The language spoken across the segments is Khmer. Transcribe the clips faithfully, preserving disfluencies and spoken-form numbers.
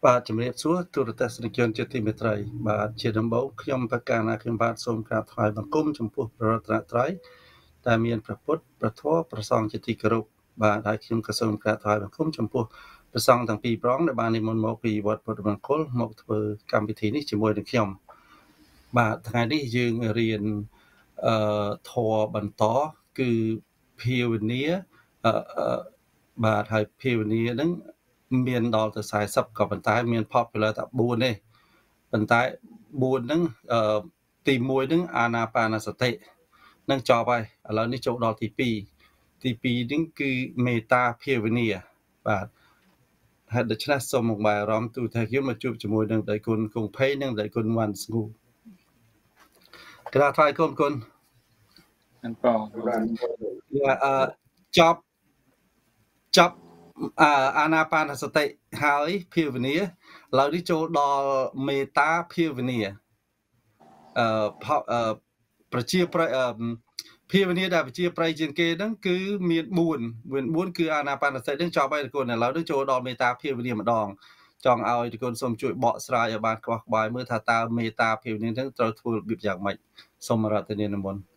បាទជំរាបសួរទូរទស្សនិកជនជាទីមេត្រីបាទជាដំបូងខ្ញុំប្រកាសណាខ្ញុំបាទសូមក្រាបថ្វាយបង្គំចំពោះព្រះរតនត្រ័យដែលមានព្រះពុទ្ធព្រះធម៌ព្រះសង្ឃជាទីគោរពបាទហើយខ្ញុំក៏សូមក្រាបថ្វាយបង្គំចំពោះព្រះសង្ឃទាំងពីរប្រងដែលបាននិមន្តមកពីវត្តពុទ្ធមង្គលមកធ្វើកម្មវិធីនេះជាមួយនឹងខ្ញុំបាទថ្ងៃនេះយើងរៀនអឺធម៌បន្តគឺភាវនាអឺបាទហើយភាវនាហ្នឹងមានដល់ទៅสี่สิบក៏ប៉ុន្តែមាន popular តែfourទេប៉ុន្តែfourហ្នឹងអឺទីoneហ្នឹងអាណាបានសតិនឹងចប់ហើយឥឡូវនេះចូលដល់ទីtwoទីtwoហ្នឹងគឺមេត្តាភាវនាបាទហើយដូច្នេះសូមមកបាយអារម្មណ៍ទូទៅខ្ញុំមកជួបជាមួយនឹងដៃគុណគង់ភេងនិងដៃគុណវ៉ាន់ស្ងូក្រាបថ្វាយគុណគុណអនប៉អឺចប់ចប់អាណាបានសតិហើយភាវនាឥឡូវនេះចូលដល់មេត្តាភាវនាអឺប្រជាប្រិយភាវនាដែលប្រជាប្រិយជាងគេហ្នឹងគឺមានfourមានfourគឺអាណាបានសតិហ្នឹងចប់ហើយគុណឥឡូវនេះចូលដល់មេត្តាភាវនាម្ដងចង់ឲ្យគុណសូមជួយបកស្រាយឲ្យបានខ្វះក្បាយមើលថាតើមេត្តាភាវនាហ្នឹងត្រូវធ្វើរបៀបយ៉ាងម៉េចសូមរតនានិមន្ត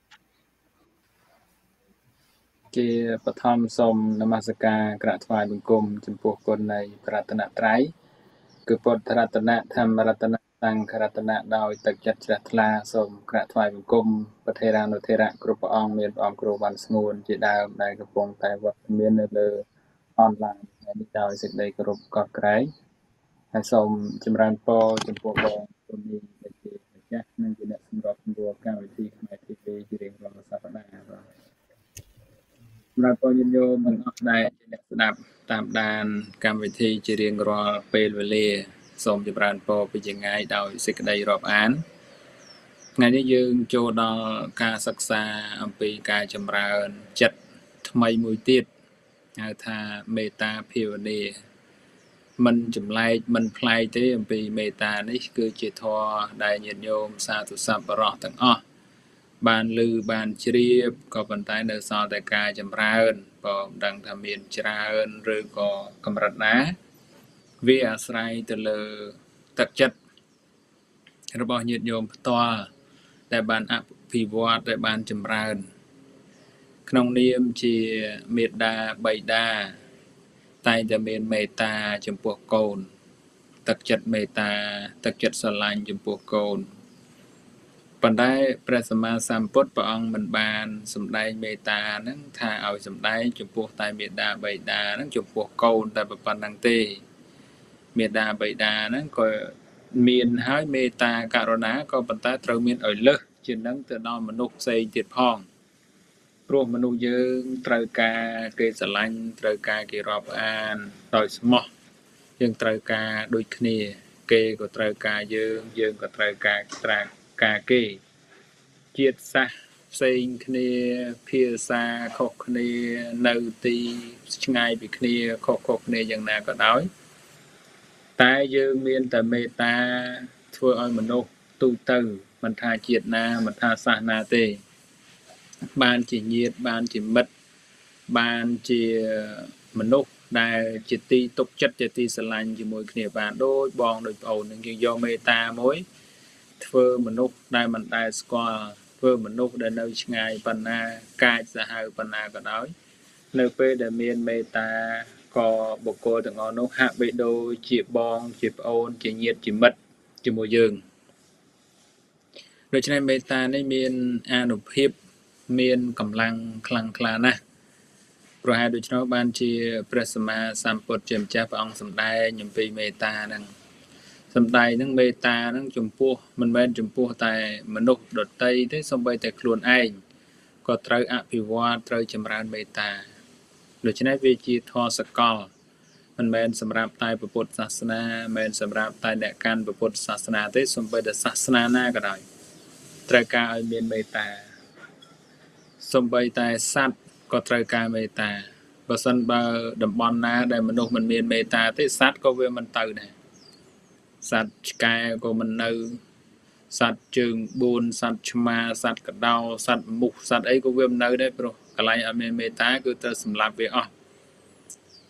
ជាបឋមសូមនមស្ការក្រាបថ្វាយបង្គំចំពោះគុណនៃព្រះរតនត្រ័យគឺពុទ្ធរតនៈធម្មរតនៈសង្ឃរតនៈដោយទឹកចិត្តជ្រះថ្លាសូមក្រាបថ្វាយបង្គំប្រធេរានុធេរៈគ្រប់ព្រះអង្គមានព្រះអង្គគ្រូបានស្ងួនជាដើមដែលកំពុងតែវត្តមាននៅលើអនឡាញនេះដោយសេចក្តីគោរពកោតក្រែងហើយសូមចម្រើនពរចំពោះបងប្អូនដែលជាម្ចាស់និងជាអ្នកសម្របសម្រួលកម្មវិធីខ្មែរ ទី វី ជារៀងរាល់សប្តាហ៍បាទសម្រាប់បងញោមទាំងអស់ដែលជាអ្នកស្ដាប់តាមដានកម្មវិធីជារៀងរាល់ពេលវេលាសូមចម្រើនពរពីចម្ងាយដោយសេចក្តីរាប់អានថ្ងៃនេះយើងចូលដល់ការសិក្សាអំពីការចម្រើនចិត្តថ្មីមួយទៀតហៅថាមេត្តាភាវនាមិនចម្លែកមិនប្លែកទេអំពីមេត្តានេះគឺជាធម៌ដែលញាតិញោមសាធុសប្បុរសទាំងអស់បានឮបានជ្រាបក៏ប៉ុន្តែនៅសល់តែការចម្រើនក៏មិនដឹងថាមានច្រើនឬក៏កម្រិតណាវាអាស្រ័យទៅលើទឹកចិត្តរបស់ញាតិញោមផ្ទាល់ដែលបានអភិវឌ្ឍដែលបានចម្រើនក្នុងនាមជាមេត្តាបិតាតែតែមានមេត្តាចំពោះកូនទឹកចិត្តមេត្តាទឹកចិត្តស្រឡាញ់ចំពោះកូនប៉ុន្តែព្រះសម្មាសម្ពុទ្ធព្រះអង្គមិនបានសម្ដែងមេត្តាហ្នឹងថាឲ្យសម្ដែងចំពោះតែមេត្តាបិតាហ្នឹងចំពោះកូនតែប៉ុណ្្នឹងទេមេត្តាបិតាហ្នឹងក៏មានហើយមេត្តាករុណាក៏ប៉ុន្តែត្រូវមានឲ្យលើសជាងហ្នឹងទៅដល់មនុស្សផ្សេងទៀតផងព្រោះមនុស្សយើងត្រូវការគេស្រឡាញ់ត្រូវការគេរាប់អានដោយស្មោះយើងត្រូវការដូចគ្នាគេក៏ត្រូវការយើងយើងក៏ត្រូវការត្រាការគេជាតិសាសន៍ផ្សេងគ្នាភាសាខុសគ្នានៅទីឆ្ងាយពីគ្នាខុសៗគ្នាយ៉ាងណាក៏ដោយតែយើងមានតែមេត្តាធ្វើឲ្យមនុស្សទូទៅមិនថាជាតិណាមិនថាសាសនាទេបានជាញាតិបានជាមិត្តបានជាមនុស្សដែលជាទីទុកចិត្តជាទីស្រឡាញ់ជាមួយគ្នាបានដូចបងដូចប្អូននឹងយើងយកមេត្តាមួយធ្វើមនុស្សដែលមិនដែលស្គាល់ធ្វើមនុស្សដែលនៅឆ្ងាយប៉ុណ្ណាកាចសាហាវប៉ុណ្ណាក៏ដោយនៅពេលដែលមានមេត្តាក៏បុគ្គលទាំងអស់នោះហាក់បីដូចជាបងជាប្អូនជាញាតិជាមិត្តជាមួយយើងដូច្នេះមេត្តានេះមានអានុភាពមានកម្លាំងខ្លាំងក្លាណាស់ប្រហែលដូច្នោះបានជាព្រះសម្មាសម្ពុទ្ធជាម្ចាស់ព្រះអង្គសម្ដែងអំពីមេត្តាហ្នឹងសម្ដែងហ្នឹងមេត្តាហ្នឹងចំពោះមិនមែនចំពោះតែមនុស្សដទៃទេសូម្បីតែខ្លួនឯងក៏ត្រូវអភិវឌ្ឍត្រូវចម្រើនមេត្តាដូច្នេះវាជាធម៌សកលមិនមែនសម្រាប់តែពុទ្ធសាសនាមិនមែនសម្រាប់តែអ្នកកាន់ពុទ្ធសាសនាទេសូម្បីតែសាសនាណាក៏ដោយត្រូវការឲ្យមានមេត្តាសូម្បីតែសត្វក៏ត្រូវការមេត្តាបើសិនបើតំបន់ណាដែលមនុស្សមិនមានមេត្តាទេសត្វក៏វាមិនទៅដែរសត្វឆ្កែក៏មិននៅសត្វជើងបួនសត្វឆ្មាសត្វកដោសត្វមូសសត្វអីក៏វាមិននៅដែរព្រោះកន្លែងអត់មានមេត្តាគឺត្រូវសម្លាប់វាអស់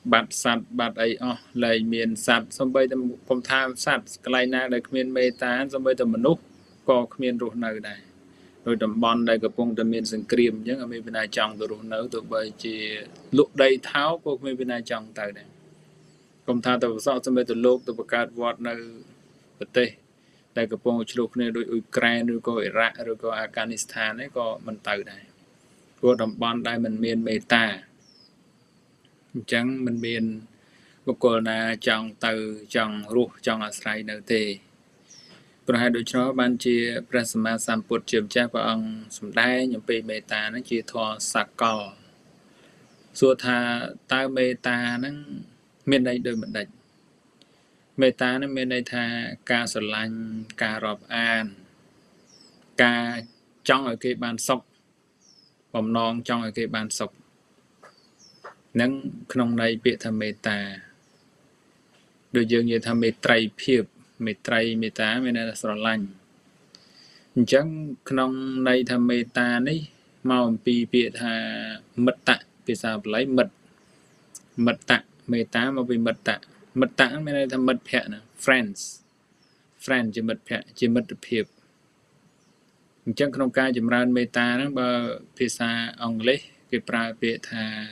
បាត់សัตว์បាត់អីអស់លែងមានសัตว์សំបីតែកុំថាសัตว์កន្លែងណាដែលគ្មានមេត្តាសំបីតែមនុស្សក៏គ្មានរស់នៅដែរដោយតំបន់ដែលកំពុងតែមានសង្គ្រាមអញ្ចឹងអត់មានវិណាចង់ទៅរស់នៅទោះបីជាលក់ដីថោកក៏គ្មានវិណាចង់ទៅដែរកុំថាទៅប្រសពសំបីទៅលោកទៅបង្កើតវត្តនៅប្រទេសដែលកំពុងឆ្លោះគ្នាដោយអ៊ុយក្រែនឬក៏អ៊ីរ៉ាក់ឬក៏អាហ្គានីស្ថាននេះក៏មិនទៅដែរព្រោះតំបន់ដែលមិនមានមេត្តាអញ្ចឹងមិនមានបុគ្គលណាចង់ទៅចង់រស់ចង់អាស្រ័យនៅទេប្រហែលដូច្នោះបានជាព្រះសម្មាសម្ពុទ្ធជាម្ចាស់ព្រះអង្គសម្ដែងអំពីមេត្តាហ្នឹងជាធម៌សកលសួរថាតើមេត្តាហ្នឹងមានន័យដូចម្ដេចមេត្តាហ្នឹងមានន័យថាការស្រឡាញ់ការរាប់អានការចង់ឲ្យគេបានសុខបំណងចង់ឲ្យគេបានសុខនឹងក្នុងន័យពាក្យថាមេត្តាដូចយើងនិយាយថាមេត្រីភាពមេត្រីមេត្តាមានន័យថាស្រឡាញ់អញ្ចឹងក្នុងន័យថាមេត្តានេះមកអំពីពាក្យថាមិត្តៈភាសាបាលីមិត្តមិត្តៈមេត្តាមកពីមិត្តៈមិត្តៈមានន័យថាមិត្តភក្តិណា friends friend ជាមិត្តភក្តិជាមិត្តភាពអញ្ចឹងក្នុងការចម្រើនមេត្តាហ្នឹងបើភាសាអង់គ្លេសគេប្រើពាក្យថា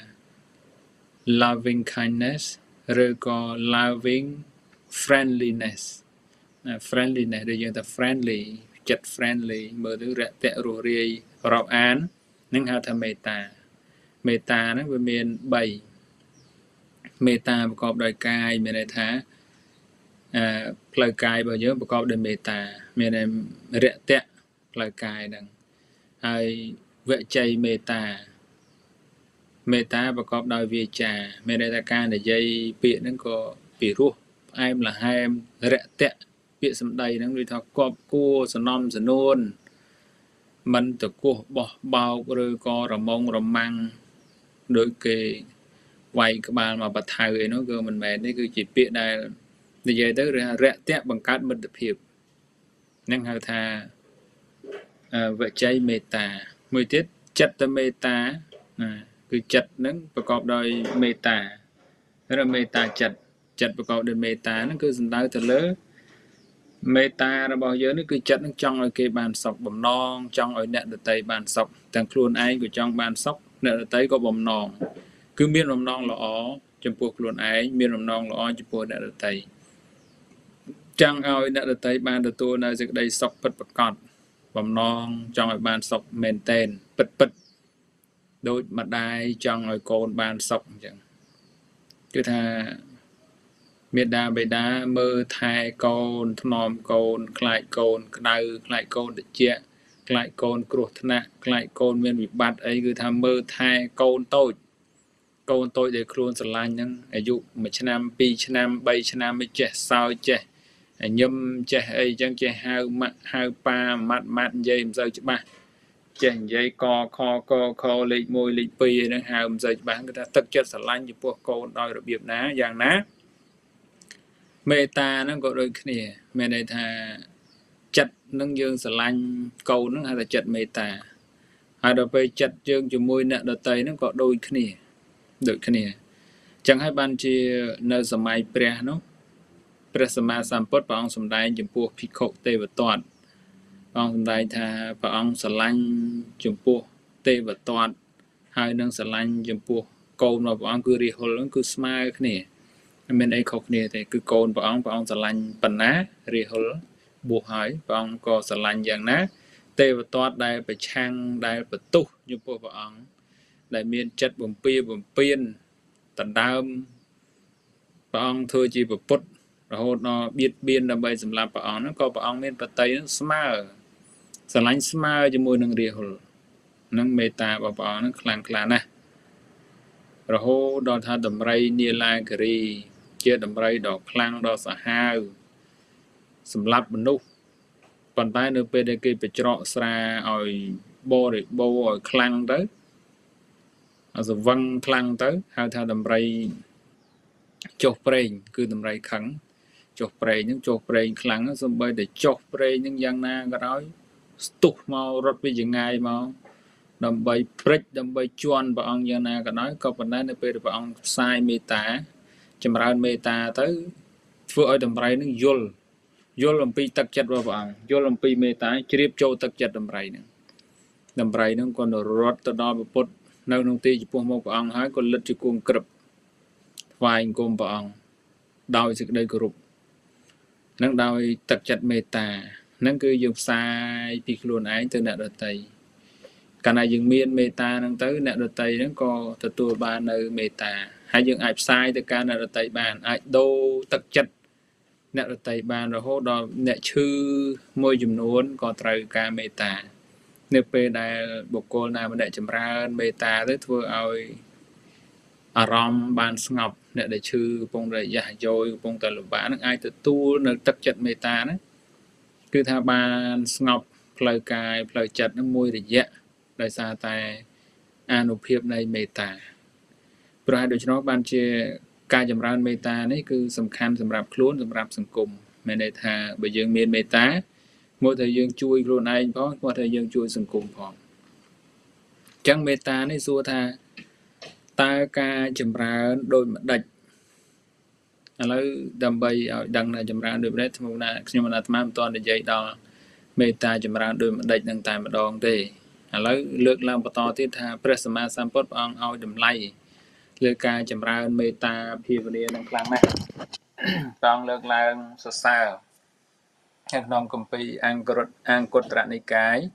loving kindness ឬក៏ loving friendliness friendliness ដែលយើងថា friendly ចិត្ត friendly មើលទៅរាក់ទាក់រស់រាយរាប់អាននឹងហៅថាមេត្តាមេត្តាហ្នឹងវាមានបីមេត្តាប្រកបដោយកាយមានន័យថាអឺផ្លូវកាយរបស់យើងប្រកបដោយមេត្តាមានន័យរាក់ទាក់ផ្លូវកាយហ្នឹងហើយវិជ័យមេត្តាមេត្តាប្រកបដោយវាចាមានន័យថាការនិយាយពាក្យហ្នឹងក៏ពីរោះផ្អែមល្ហែមរាក់ទាក់ពាក្យសម្ដីហ្នឹងវាថាគប់គួរសំណំសនួនមិនតកោះបោះបោកឬក៏រមងរមាំងដោយគេវាយក្បាលមកបថៅអីនោះគឺមិនមែនទេគឺជាពាក្យដែលនិយាយទៅរាក់ទាក់បង្កើតមិត្តភាពហ្នឹងហៅថាវិជ័យមេត្តាមួយទៀតចិត្តមេត្តាណាគឺចិត្តហ្នឹងប្រកបដោយមេត្តាឬមេត្តាចិត្តចិត្តប្រកបដោយមេត្តាហ្នឹងគឺសំដៅទៅលើមេត្តារបស់យើងនេះគឺចិត្តនឹងចង់ឲ្យគេបានសុខបំណងចង់ឲ្យអ្នកដទៃបានសុខទាំងខ្លួនឯងក៏ចង់បានសុខអ្នកដទៃក៏បំណងគឺមានបំណងល្អចំពោះខ្លួនឯងមានបំណងល្អចំពោះអ្នកដទៃចង់ឲ្យអ្នកដទៃបានទទួលនៅសេចក្តីសុខពិតប្រាកដបំណងចង់ឲ្យបានសុខមែនតែនពិតពិតដូចម្ដាយចង់ឲ្យកូនបានសុខអញ្ចឹងគឺថាមេដាបេដាមើលថែកូនថ្នមកូនខ្លាចកូនក្តៅខ្លាចកូនត្រជាក់ខ្លាចកូនគ្រោះថ្នាក់ខ្លាចកូនមានវិបត្តិអីគឺថាមើលថែកូនតូចកូនតូចដែលខ្លួនស្រឡាញ់ហ្នឹងអាយុមួយឆ្នាំពីរឆ្នាំបីឆ្នាំមិនចេះសើចចេះញឹមចេះអីចឹងចេះហៅម៉ាក់ហៅប៉ាម៉ាត់ម៉ាត់និយាយមិនសូវច្បាស់ចេះនិយាយកខកខលេខមួយលេខពីរហ្នឹងហៅមិនសូវច្បាស់គឺថាទឹកចិត្តស្រឡាញ់ចំពោះកូនដោយរបៀបណាយ៉ាងណាមេត្តាហ្នឹងក៏ដូចគ្នាមានន័យថាចិត្តហ្នឹងយើងស្រឡាញ់កូនហ្នឹងហៅថាចិត្តមេត្តាហើយដល់ពេលចិត្តយើងជាមួយអ្នកដទៃហ្នឹងក៏ដូចគ្នាដូចគ្នាចឹងហើយបានជានៅសម័យព្រះនោះព្រះសម្មាសម្ពុទ្ធព្រះអង្គសម្ដែងចំពោះភិក្ខុទេវទត្តព្រះអង្គសម្ដែងថាព្រះអង្គស្រឡាញ់ចំពោះទេវទត្តហើយនឹងស្រឡាញ់ចំពោះកូនរបស់ព្រះអង្គគឺរាហុលហ្នឹងគឺស្មើគ្នាមិនមានអីខុសគ្នាទេគឺកូនព្រះអង្គព្រះអង្គស្រឡាញ់ប៉ុណ្ណារាហុលបួសហើយព្រះអង្គក៏ស្រឡាញ់យ៉ាងណាទេវទត្តដែលប្រឆាំងដែលបន្ទុះចំពោះព្រះអង្គដែលមានចិត្តបំពៀបំពៀនដណ្ដើមព្រះអង្គធ្វើជាពុទ្ធរហូតដល់បៀតបៀនដើម្បីសម្លាប់ព្រះអង្គហ្នឹងក៏ព្រះអង្គមានបតីហ្នឹងស្មើស្រឡាញ់ស្មើជាមួយនឹងរាហុលនឹងមេត្តារបស់ព្រះអង្គហ្នឹងខ្លាំងក្លាណាស់រហូតដល់ថាដំរីនីឡាគិរីជាដំរីដ៏ខ្លាំងដ៏សាហាវសម្លាប់មនុស្សប៉ុន្តែនៅពេលដែលគេបញ្ច្រកស្រាឲ្យបរិបូរឲ្យខ្លាំងទៅអសវឹងខ្លាំងទៅហៅថាដំរីចុះប្រេងគឺដំរីខឹងចុះប្រេងហ្នឹងចុះប្រេងខ្លាំងសូម្បីតែចុះប្រេងហ្នឹងយ៉ាងណាក៏ដោយស្ទុះមករត់ពីចងាយមកដើម្បីព្រិចដើម្បីជន់ព្រះអង្គយ៉ាងណាក៏ដោយក៏ប៉ុន្តែនៅពេលដែលព្រះអង្គផ្សាយមេត្តាចម្រើនមេត្តាទៅធ្វើឲ្យតម្រៃនឹងយល់យល់អំពីទឹកចិត្តរបស់ព្រះអង្គយល់អំពីមេត្តាជ្រាបចូលទឹកចិត្តតម្រៃនឹងតម្រៃនឹងក៏រត់ទៅដល់ព្រះពុទ្ធនៅក្នុងទីចំពោះមុខព្រះអង្គហើយក៏លិតជាគួងក្រឹបថ្វាយអង្គមព្រះអង្គដោយសេចក្តីគោរពនឹងដោយទឹកចិត្តមេត្តានឹងគឺយើងផ្សាយពីខ្លួនឯងទៅអ្នកដទៃកាលណាយើងមានមេត្តាហ្នឹងទៅអ្នកដទៃហ្នឹងក៏ទទួលបាននៅមេត្តាហើយយើងអាចផ្សាយទៅកាន់អ្នកដទៃបានអាចដូរទឹកចិត្តអ្នកដទៃបានរហូតដល់អ្នកឈឺមួយចំនួនក៏ត្រូវការមេត្តានៅពេលដែលបុគ្គលណាម្នាក់ចម្រើនមេត្តាទៅធ្វើឲ្យអារម្មណ៍បានស្ងប់អ្នកដែលឈឺកំពុងតែយះយោយកំពុងតែលំបាកហ្នឹងអាចទទួលនៅទឹកចិត្តមេត្តាហ្នឹងគឺថាបានស្ងប់ផ្លូវកាយផ្លូវចិត្តហ្នឹងមួយរយៈដោយសារតែអានុភាពនៃមេត្តាប្រហែលដូច្នោះបានជាការចម្រើនមេត្តានេះគឺសំខាន់សម្រាប់ខ្លួនសម្រាប់សង្គមមានន័យថាបើយើងមានមេត្តាមកតែយើងជួយខ្លួនឯងផងមកតែយើងជួយសង្គមផងអញ្ចឹងមេត្តានេះសួរថាតើការចម្រើនដូចម្ដេចឥឡូវដើម្បីឲ្យដឹងថាចម្រើនដូចម្ដេចខ្ញុំណាខ្ញុំអាត្មាមិនទាន់និយាយដល់មេត្តាចម្រើនដូចម្ដេចនឹងតែម្ដងទេឥឡូវលើកឡើងបន្តទៀតថាព្រះសម្មាសម្ពុទ្ធព្រះអង្គឲ្យតម្លៃលើការចម្រើនមេត្តាភាវនានឹងខ្លាំងណាស់ព្រះអង្គលើកឡើងសរសើរក្នុងគម្ពីរអង្គរអង្គត្រនិកាយ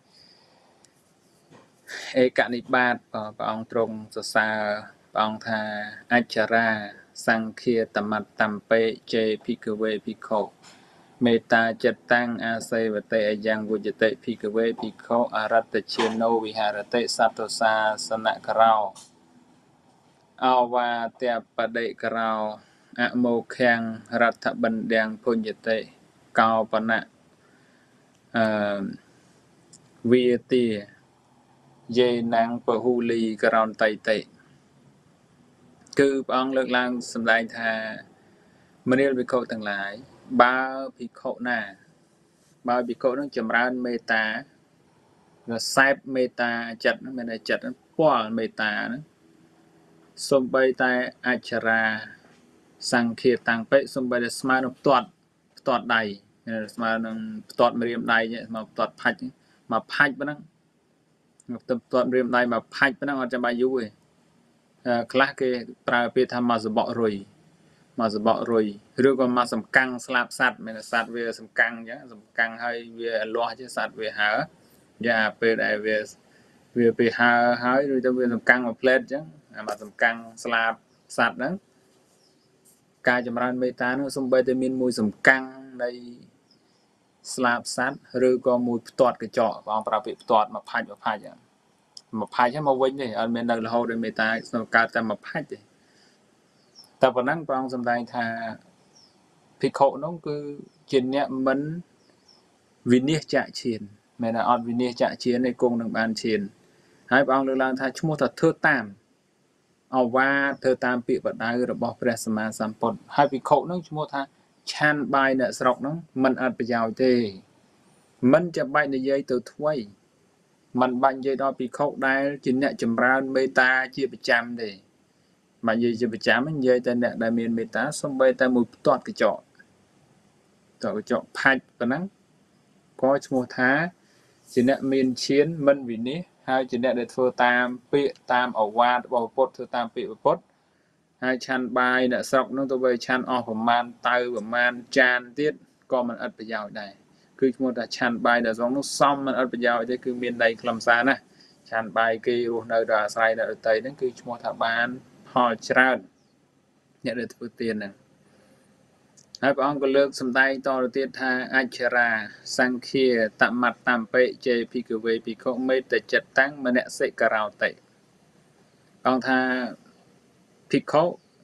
ឯកនិបាតព្រះអង្គទ្រង់សរសើរព្រះអង្គថាអច្ឆរាសង្ឃាតមត្តតំពេជេភិក្ខវេភិក្ខុមេត្តាចិត្តតាំងអាសេវតេអយ៉ាងវុជតិភិក្ខវេភិក្ខុអរតជាណូវិហារតិសត្តសាសនករោអវាទបដិករោអមោខាំងរដ្ឋបណ្ឌាំងពុញ្ញតិកោបណៈអឺវាទាយេណាំងពហូលីករោនតៃតេគឺព្រះអង្គលើកឡើងសម្ដែងថាមនាលភិក្ខុទាំងឡាយបើភិក្ខុណាបើភិក្ខុនឹងចម្រើនមេត្តារសែបមេត្តាចិត្តហ្នឹងមានតែចិត្តហ្នឹងពាល់មេត្តាហ្នឹងសំបីតែអច្ឆរាសង្ឃាតាំងពេសំបីតែស្មើនឹងផ្ទាត់ផ្ទាត់ដៃស្មើនឹងផ្ទាត់ម្រាមដៃស្មើផ្ទាត់ផាច់មកផាច់ប៉ុណ្ណឹងមកទៅផ្ទាត់ម្រាមដៃមកផាច់ប៉ុណ្ណឹងអត់ចាំបាច់យូរទេខ្លះគេប្រើពាក្យថាមកសបករុយមកសបករុយឬក៏មកសំកាំងស្លាប់សัตว์មានសัตว์វាសំកាំងអញ្ចឹងសំកាំងហើយវាលាស់ជាសัตว์វាហើយ៉ាពេលដែលវាវាទៅហើហើយឬទៅវាសំកាំងមួយផ្លេតអញ្ចឹងអាមកសំកាំងស្លាប់សัตว์ហ្នឹងការចម្រើនមេត្តានោះសំបីតែមានមួយសំកាំងនៃស្លាប់សัตว์ឬក៏មួយផ្ទាត់កញ្ចក់ព្រះអង្គប្រើពាក្យផ្ទាត់មកផាច់មកផាច់ហ្នឹងមកផាច់ហ្នឹងមកវិញទេអត់មាននៅរហូតដោយមេត្តាក្នុងកើតតែមកផាច់ទេតែប៉ុណ្ណឹងព្រះអង្គសម្ដែងថាភិក្ខុនោះគឺជាអ្នកមិនវិនិច្ឆ័យឈានមែនតែអត់វិនិច្ឆ័យឈានទេគង់នឹងបានឈានហើយព្រះអង្គលើកឡើងថាឈ្មោះថាធ្វើតាមអវាទធ្វើតាមពាក្យបដៅរបស់ព្រះសម្មាសម្ពុទ្ធហើយភិក្ខុនោះឈ្មោះថាឆានបាយអ្នកស្រុកនោះមិនអត់ប្រយោជន៍ទេមិនចាំបាច់និយាយទៅថ្មីមិនបាច់និយាយដល់ភិក្ខុដែលជាអ្នកចម្រើនមេត្តាជាប្រចាំទេមកនិយាយជាប្រចាំនិយាយតែអ្នកដែលមានមេត្តាសំបីតែមួយផ្ទាត់កញ្ចក់តកញ្ចក់ផាច់ប៉ុណ្ណឹងក៏ឈ្មោះថាជាអ្នកមានឈានមិនវិនិច្ឆ័យហើយជាអ្នកដែលធ្វើតាមពាក្យតាមអវាទរបស់ពុទ្ធធ្វើតាមពាក្យពុទ្ធហើយឆាន់បាយអ្នកស្រុកនោះទៅវិញឆាន់អស់ប្រមាណតៅប្រមាណចានទៀតក៏មិនឥតប្រយោជន៍ដែរគឺឈ្មោះថាឆាន់បាយអ្នកស្រុកនោះសមមិនឥតប្រយោជន៍ទេគឺមានន័យខ្លឹមសារណាស់ឆាន់បាយគេរស់នៅដល់អាស្រ័យអ្នកដទៃហ្នឹងគឺឈ្មោះថាបានផលច្រើនអ្នកដែលធ្វើទានហ្នឹងហើយព្រះអង្គក៏លើកសម្ដែងតទៅទៀតថាអច្ឆរាសង្ឃាតមត្តតំពេជេភិក្ខវេភិក្ខុមេតចិត្តតាំងមនសិករោតិអង្គថាភិក្ខុ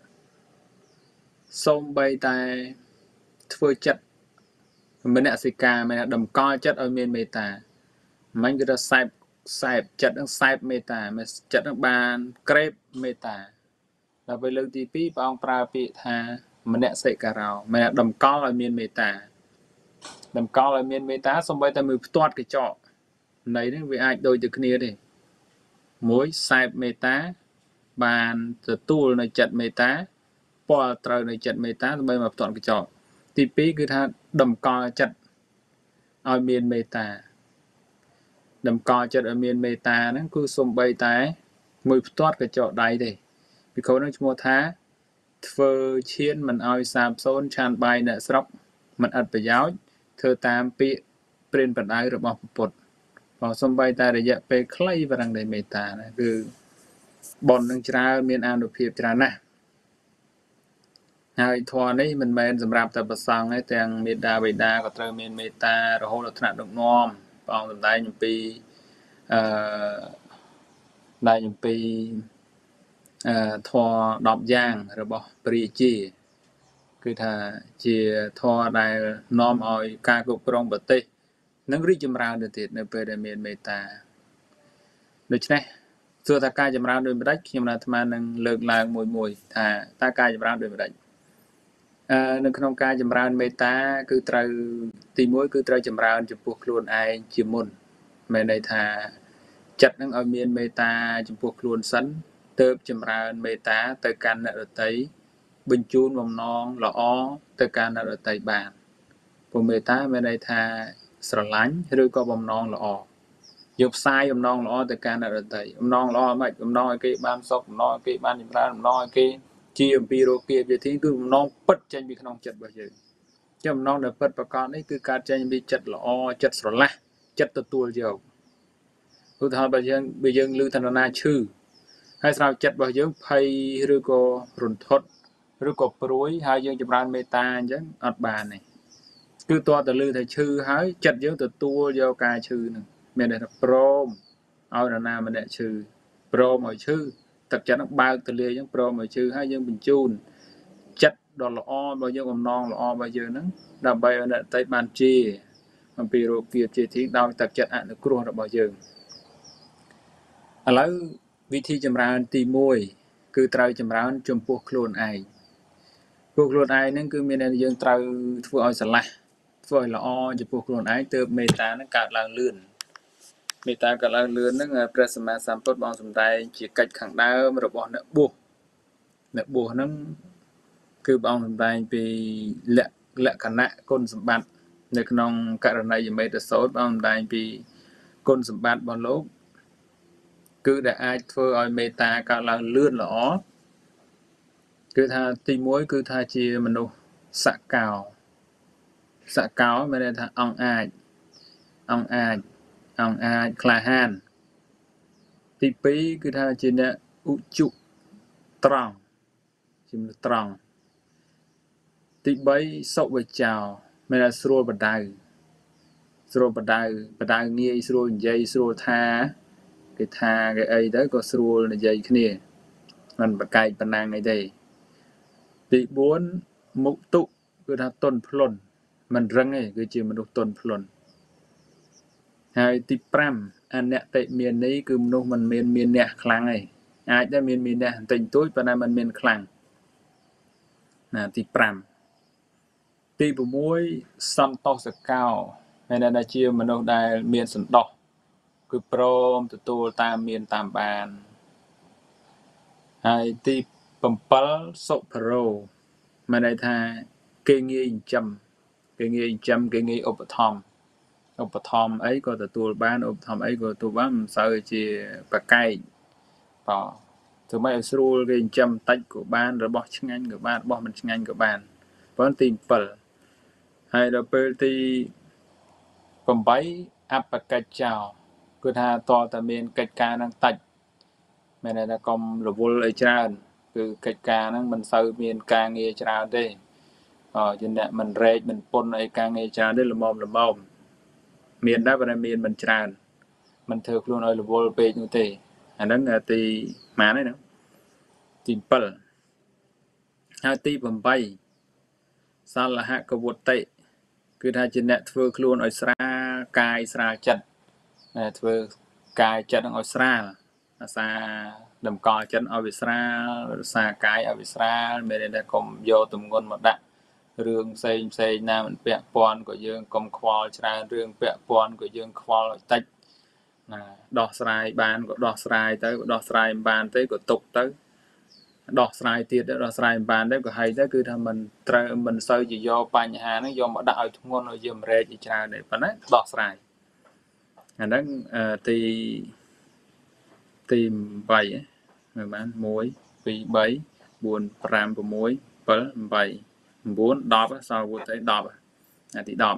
សូម្បីតែធ្វើចិត្តមនសិកាមានតម្កល់ចិត្តឲ្យមានមេត្តាមិនគឺថាសែបសែបចិត្តនឹងសែបមេត្តាចិត្តនឹងបានក្រេបមេត្តាដល់ពេលលើកទីពីរព្រះអង្គប្រើពាក្យថាមនសិការោមានតម្កល់ឲ្យមានមេត្តាតម្កល់ឲ្យមានមេត្តាសូម្បីតែមួយផ្ទាត់កញ្ចក់ន័យនេះវាអាចដូចទៅគ្នាទេមួយសែបមេត្តាបានទទួលនៅចិត្តមេត្តាពលត្រូវនៅចិត្តមេត្តាដើម្បីមកផ្ទាត់កញ្ចក់ទីពីរគឺថាតម្កល់ចិត្តឲ្យមានមេត្តាតម្កល់ចិត្តឲ្យមានមេត្តាហ្នឹងគឺសំបីតែមួយផ្ទាត់កញ្ចក់ដៃទេពីខោនឹងឈ្មោះថាធ្វើឈានមិនឲ្យសាបសូន្យឆានបាយអ្នកស្រុកមិនអត់ប្រយោជន៍ធ្វើតាមពាក្យព្រានប្រដៅរបស់ពុទ្ធបើសំបីតែរយៈពេលខ្លីប្រឹងតែមេត្តាណាគឺបុណ្យនឹងច្រើនមានអានុភាពច្រើនណាស់ហើយធម៌នេះមិនមែនសម្រាប់តែប្រសង់ទេទាំងមេត្តាបិតាក៏ត្រូវមានមេត្តារហូតដល់ថ្នាក់ដឹកនាំព្រះអង្គសម្ដែងអំពីអឺដែលអំពីអឺធម៌ដប់យ៉ាងរបស់ព្រះរាជាគឺថាជាធម៌ដែលនាំឲ្យការគ្រប់គ្រងប្រទេសនឹងរីកចម្រើនទៅទៀតនៅពេលដែលមានមេត្តាដូច្នេះសួរថាការចម្រើនដូចម្ដេចខ្ញុំអាត្មានឹងលើកឡើងមួយមួយថាតើការចម្រើនដូចម្ដេចអឺនៅក្នុងការចម្រើនមេត្តាគឺត្រូវទីមួយគឺត្រូវចម្រើនចំពោះខ្លួនឯងជាមុនមានន័យថាចិត្តនឹងឲ្យមានមេត្តាចំពោះខ្លួនសិនទើបចម្រើនមេត្តាទៅកាន់អ្នកដទៃបញ្ជូនបំណងល្អទៅកាន់អ្នកដទៃបានព្រោះមេត្តាមានន័យថាស្រឡាញ់ឬក៏បំណងល្អយកផ្សាយបំណងល្អទៅកាន់អ្នកដទៃបំណងល្អមិនបំណងឲ្យគេបានសុខបំណងឲ្យគេបានចម្រើនបំណងឲ្យគេជាអំពីរោគាវិធីគឺបំណងពិតចេញពីក្នុងចិត្តរបស់យើងជាបំណងដែលពិតប្រកបនេះគឺកើតចេញពីចិត្តល្អចិត្តស្រឡះចិត្តទទួលយកឧទាហរណ៍បើយើងបើយើងឮថានរណាឈឺហើយស្រាប់ចិត្តរបស់យើងភ័យឬក៏រន្ធត់ឬក៏ព្រួយហើយយើងចម្រើនមេត្តាអញ្ចឹងអត់បានទេគឺតើតើឮថាឈឺហើយចិត្តយើងទទួលយកការឈឺនឹងមានន័យថាព្រមឲ្យនរណាម្នាក់ឈឺព្រមឲ្យឈឺទឹកចិត្តនឹងបើកទលាយអញ្ចឹងព្រមឲ្យឈឺហើយយើងបញ្ជូនចិត្តដ៏ល្អរបស់យើងបំណងល្អរបស់យើងហ្នឹងដើម្បីឲ្យអ្នកដទៃបានជាអំពីរោគាជាទីដោយទឹកចិត្តអនុគ្រោះរបស់យើងឥឡូវវិធីចម្រើនទីមួយគឺត្រូវចម្រើនចំពោះខ្លួនឯងពួកខ្លួនឯងហ្នឹងគឺមានតែយើងត្រូវធ្វើឲ្យស្រឡះធ្វើឲ្យល្អចំពោះខ្លួនឯងទើបមេត្តាហ្នឹងកើតឡើងលឿនមេត្តាកើតឡើងលឿនហ្នឹងព្រះសម្មាសម្ពុទ្ធបានសម្ដែងជាកិច្ចខាងដើមរបស់អ្នកបួសអ្នកបួសហ្នឹងគឺព្រះអង្គសម្ដែងពីលក្ខលក្ខណៈគុណសម្បត្តិនៅក្នុងករណីយមេត្តសោតព្រះអង្គសម្ដែងពីគុណសម្បត្តិរបស់លោកគឺដែលអាចធ្វើឲ្យមេត្តាកើតឡើងលឿនល្អគឺថាទីមួយគឺថាជាមនុស្សសកោសកោមានន័យថាអង្គអាចអង្គអាចអង្គអាចក្លាហានទីពីរគឺថាជាអ្នកឧជុត្រង់ជាមនុស្សត្រង់ទីបីសុវិចោមានន័យស្រួលបដៅស្រួលបដៅបដៅងាយស្រួលនិយាយស្រួលថាគេថាគេអីទៅក៏ស្រួលនិយាយគ្នាមិនប្រកែកប៉ុណ្ណាអីទេទីបួនមុទុគឺថាទន់ភ្លន់មិនរឹងទេគឺជាមនុស្សទន់ភ្លន់ហើយទីប្រាំអនតិមាននេះគឺមនុស្សមិនមានមានអ្នកខ្លាំងទេអាចតែមានមានអ្នកបន្តិចតួចប៉ុន្តែមិនមានខ្លាំងណាទីប្រាំទី៦សន្តោសកោមានន័យថាជាមនុស្សដែលមានសន្តោសគឺព្រមទទួលតាមមានតាមបានហើយទីbảyសុភរោមានន័យថាគេងាយចិញ្ចឹមគេងាយចិញ្ចឹមគេងាយឧបត្ថម្ភឧបត្ថម្ភអីក៏ទទួលបានឧបត្ថម្ភអីក៏ទទួលបានមិនសូវជាប្រកែកបាទធ្វើម៉េចឲ្យស្រួលគេចិញ្ចឹមតិចក៏បានរបស់ឆ្ងាញ់ក៏បានរបស់មិនឆ្ងាញ់ក៏បានប៉ុន្តែទីbảyហើយដល់ពេលទី八អបកិច្ចចោគឺថាតើតើមានកិច្ចការនឹងតិចមានន័យថាកុំរវល់អីច្រើនគឺកិច្ចការហ្នឹងមិនសូវមានការងារច្រើនទេអឺជាអ្នកមិនរែកមិនពុនអីការងារច្រើនទេល្មមល្មមមានដែរប៉ុន្តែមានមិនច្រើនមិនធ្វើខ្លួនឲ្យរវល់ពេកនោះទេអាហ្នឹងទីម៉ានហ្នឹងទីbảyហើយទី八សលហកវុតិគឺថាជាអ្នកធ្វើខ្លួនឲ្យស្រាលកាយស្រាលចិត្តធ្វើកាយចិត្តឲ្យស្រាលអាសាតម្កល់ចិត្តឲ្យវាស្រាលរសាកាយឲ្យវាស្រាលមានន័យថាកុំយកទម្ងន់មកដាក់រឿងផ្សេងផ្សេងណាមិនពាក់ព័ន្ធក៏យើងកុំខ្វល់ច្រើនរឿងពាក់ព័ន្ធក៏យើងខ្វល់តិចដោះស្រាយបានក៏ដោះស្រាយទៅក៏ដោះស្រាយបានទៅក៏ទុកទៅដោះស្រាយទៀតដោះស្រាយបានទៅក៏ហើយទៅគឺថាมันត្រូវមិនសូវជាយកបញ្ហាហ្នឹងយកមកដាក់ឲ្យធ្ងន់ឲ្យយើងរែកជាច្រើនទេប៉ុណ្ណាដោះស្រាយអាហ្នឹងទីទី8មើលបាន1 2 3 4 5 6 7 8 9 10សល់វុតទៅ10អាទី10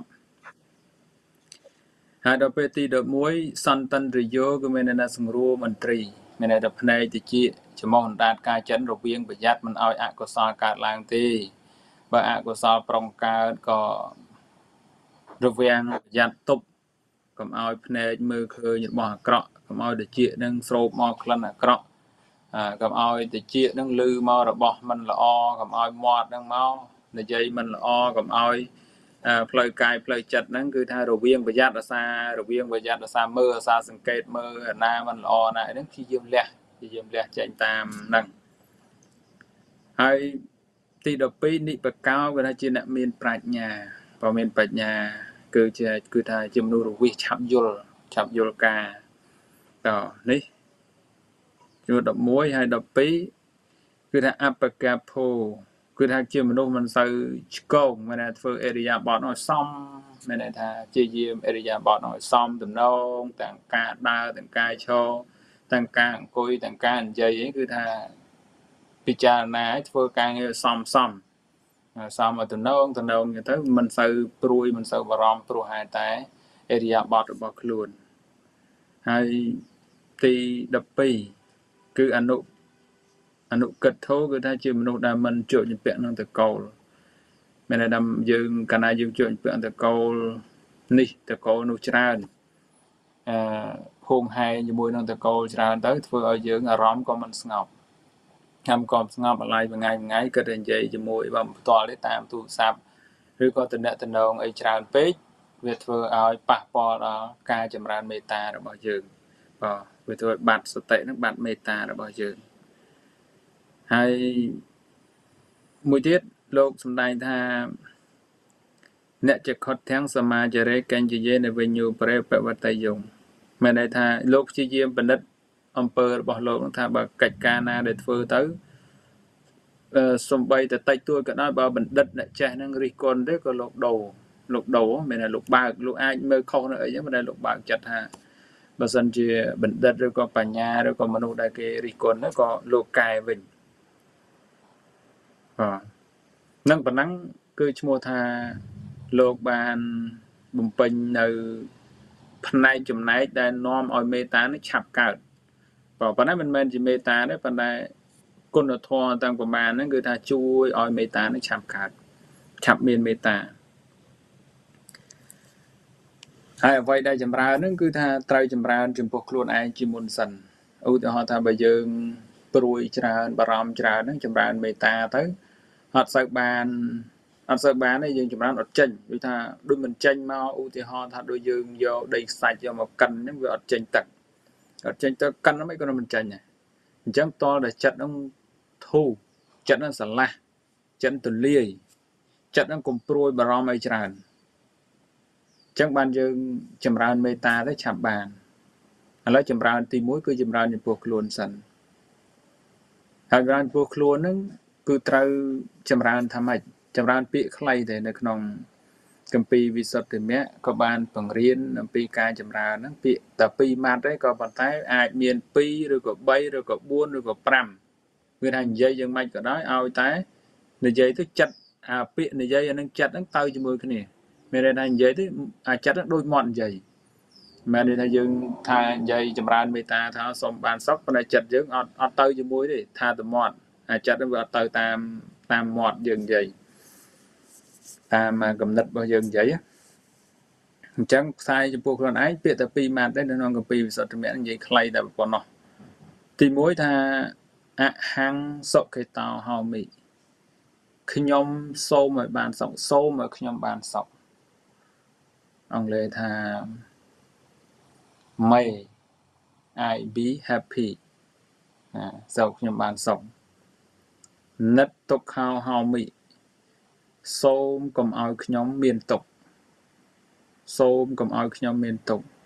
ហើយដល់ពេលទី11សន្តិនរយោគឺមានន័យថាសង្រួមន្ត្រីមានន័យថាផ្នែកតិចចំោះអណ្ដាតការចិនរវាងប្រយ័ត្នមិនឲ្យអកុសលកើតឡើងទេបើអកុសលប្រុងកើតក៏រវាងប្រយ័ត្នទប់កុំឲ្យភ្នែកមើលឃើញរបស់អាក្រក់កុំឲ្យតិចនឹងស្រូបមកក្លិនអាក្រក់កុំឲ្យតិចនឹងលឺមករបស់មិនល្អកុំឲ្យមាត់នឹងមកនិយាយមិនល្អកុំឲ្យផ្លូវកាយផ្លូវចិត្តហ្នឹងគឺថារវាងប្រយ័ត្នអាសារវាងប្រយ័ត្នអាសាមើលអាសាសង្កេតមើលអាណាមិនល្អណាហ្នឹងព្យាយាមលះព្យាយាមលះចេញតាមហ្នឹងហើយទី12និបកោគឺថាជាអ្នកមានប្រាជ្ញាបើមានប្រាជ្ញាគឺជាគឺថាជាមនុស្សរវិសឆាប់យល់ឆាប់យល់ការតនេះជួរ11ហើយ12គឺថាអបកាភោគឺថាជាមនុស្សមិនសូវឆ្កងមានតែធ្វើអេរិយាបថឲ្យសមមានន័យថាជាយាមអេរិយាបថឲ្យសមទំនងទាំងការដើរទាំងការឈរទាំងការអង្គុយទាំងការនិយាយគឺថាពិចារណាឲ្យធ្វើការងារសមសមសមឲ្យទំនងទំនងទៅមិនសូវព្រួយមិនសូវបារម្ភព្រោះហេតុតែអេរិយាបថរបស់ខ្លួនហើយទី12គឺអនុអនុកិត្តធោគឺថាជាមនុស្សដែលមិនជាប់ជំពាក់នឹងតកូលមានន័យថាយើងកាលណាយើងជាប់ជំពាក់តកូលនេះតកូលនោះច្រើនអឺហួងហែងជាមួយនឹងតកូលច្រើនទៅធ្វើឲ្យយើងអារម្មណ៍ក៏មិនស្ងប់តាមក៏ស្ងប់អាឡ័យមួយថ្ងៃមួយថ្ងៃគិតតែនិយាយជាមួយបើមិនផ្ទាល់ទេតាមទូរស័ព្ទឬក៏តំណតំណងអីច្រើនពេកវាធ្វើឲ្យប៉ះពាល់ដល់ការចម្រើនមេត្តារបស់យើងបាទវាធ្វើឲ្យបាត់សតិនឹងបាត់មេត្តារបស់យើងហើយមួយទៀតលោកសម្ដែងថាអ្នកចក្ខុទាំងសមាចរេកញ្ញយេនវិញ្ញូប្រេបវតយងមានន័យថាលោកព្យាយាមបណ្ឌិតអំពើរបស់លោកថាបើកិច្ចការណាដែលធ្វើទៅសំបីតែតិចតួចក៏ដោយបើបណ្ឌិតអ្នកចេះនឹងរិះគន់ទេក៏លោកដូរលោកដូរមានតែលោកបើកលោកអាចមើលខុសនៅអីចឹងមិនដែលលោកបើកចិត្តថាបើសិនជាបណ្ឌិតឬក៏បញ្ញាឬក៏មនុស្សដែលគេរិះគន់ក៏លោកកែវិញបាទនឹងប៉ុណ្ណឹងគឺឈ្មោះថាលោកបានបំពេញនៅផ្នែកចំណែកដែលនាំឲ្យមេត្តានេះឆាប់កើតបាទប៉ុន្តែមិនមែនជាមេត្តាទេប៉ុន្តែគុណធម៌ទាំងប្រមាណហ្នឹងគឺថាជួយឲ្យមេត្តានេះឆាប់កើតឆាប់មានមេត្តាហើយអ្វីដែលចម្រើនហ្នឹងគឺថាត្រូវចម្រើនចំពោះខ្លួនឯងជាមុនសិនឧទាហរណ៍ថាបើយើងព្រួយច្រើនបារម្ភច្រើនហ្នឹងចម្រើនមេត្តាទៅអត់សូវបានអត់សូវបានទេយើងចម្រើនអត់ចេញដូចថាដូចមិនចេញមកឧទាហរណ៍ថាដូចយើងយកដីខ្សាច់យកមកកិនហ្នឹងវាអត់ចេញទឹកអត់ចេញទឹកកិនហ្នឹងមិនក៏មិនចេញដែរអញ្ចឹងតលតែចិត្តហ្នឹងធូរចិត្តហ្នឹងស្រឡះចិត្តទលាយចិត្តហ្នឹងកុំព្រួយបារម្ភអីច្រើនអញ្ចឹងបានយើងចម្រើនមេត្តាទៅឆាប់បានឥឡូវចម្រើនទី1គឺចម្រើនចំពោះខ្លួនសិនហើយចម្រើនចំពោះខ្លួនហ្នឹងគឺត្រូវចម្រើនថាម៉េចចម្រើនពាក្យខ្លីទេនៅក្នុងគម្ពីរវិសុទ្ធិមគ្គក៏បានបង្រៀនអំពីការចម្រើនហ្នឹងពាក្យតែពីរម៉ាត់ទេក៏ប៉ុន្តែអាចមានពីរឬក៏3ឬក៏4ឬក៏5វាថានិយាយយ៉ាងម៉េចក៏ដោយឲ្យតែនិយាយទៅចិត្តអាពាក្យនិយាយអានឹងចិត្តហ្នឹងទៅជាមួយគ្នាមានន័យថានិយាយទៅអាចិត្តហ្នឹងដូចមាត់និយាយមែនទេថាយើងថានិយាយចម្រើនមេត្តាថាសូមបានសុខប៉ុន្តែចិត្តយើងអត់អត់ទៅជាមួយទេថាតែមាត់អាចិត្តហ្នឹងវាអត់ទៅតាមតាមមាត់យើងនិយាយតាមកំណត់របស់យើងនិយាយអញ្ចឹងផ្សាយចំពោះខ្លួនឯងពាក្យតែពីរម៉ាត់ដែរនៅក្នុងគម្ពីរវិសុទ្ធិមគ្គនិយាយខ្លីតែប៉ុណ្ណោះទី1ថាអហង្សុខេតោហោមិខ្ញុំសូមឲ្យបានសុខសូមឲ្យខ្ញុំបានសុខអង់គ្លេសថា may I be happy សូមខ្ញុំបានសុខនិតទុក្ខោហោមិសូមកុំឲ្យខ្ញុំមានទុក្ខសូមកុំឲ្យខ្ញុំមានទុក្ខ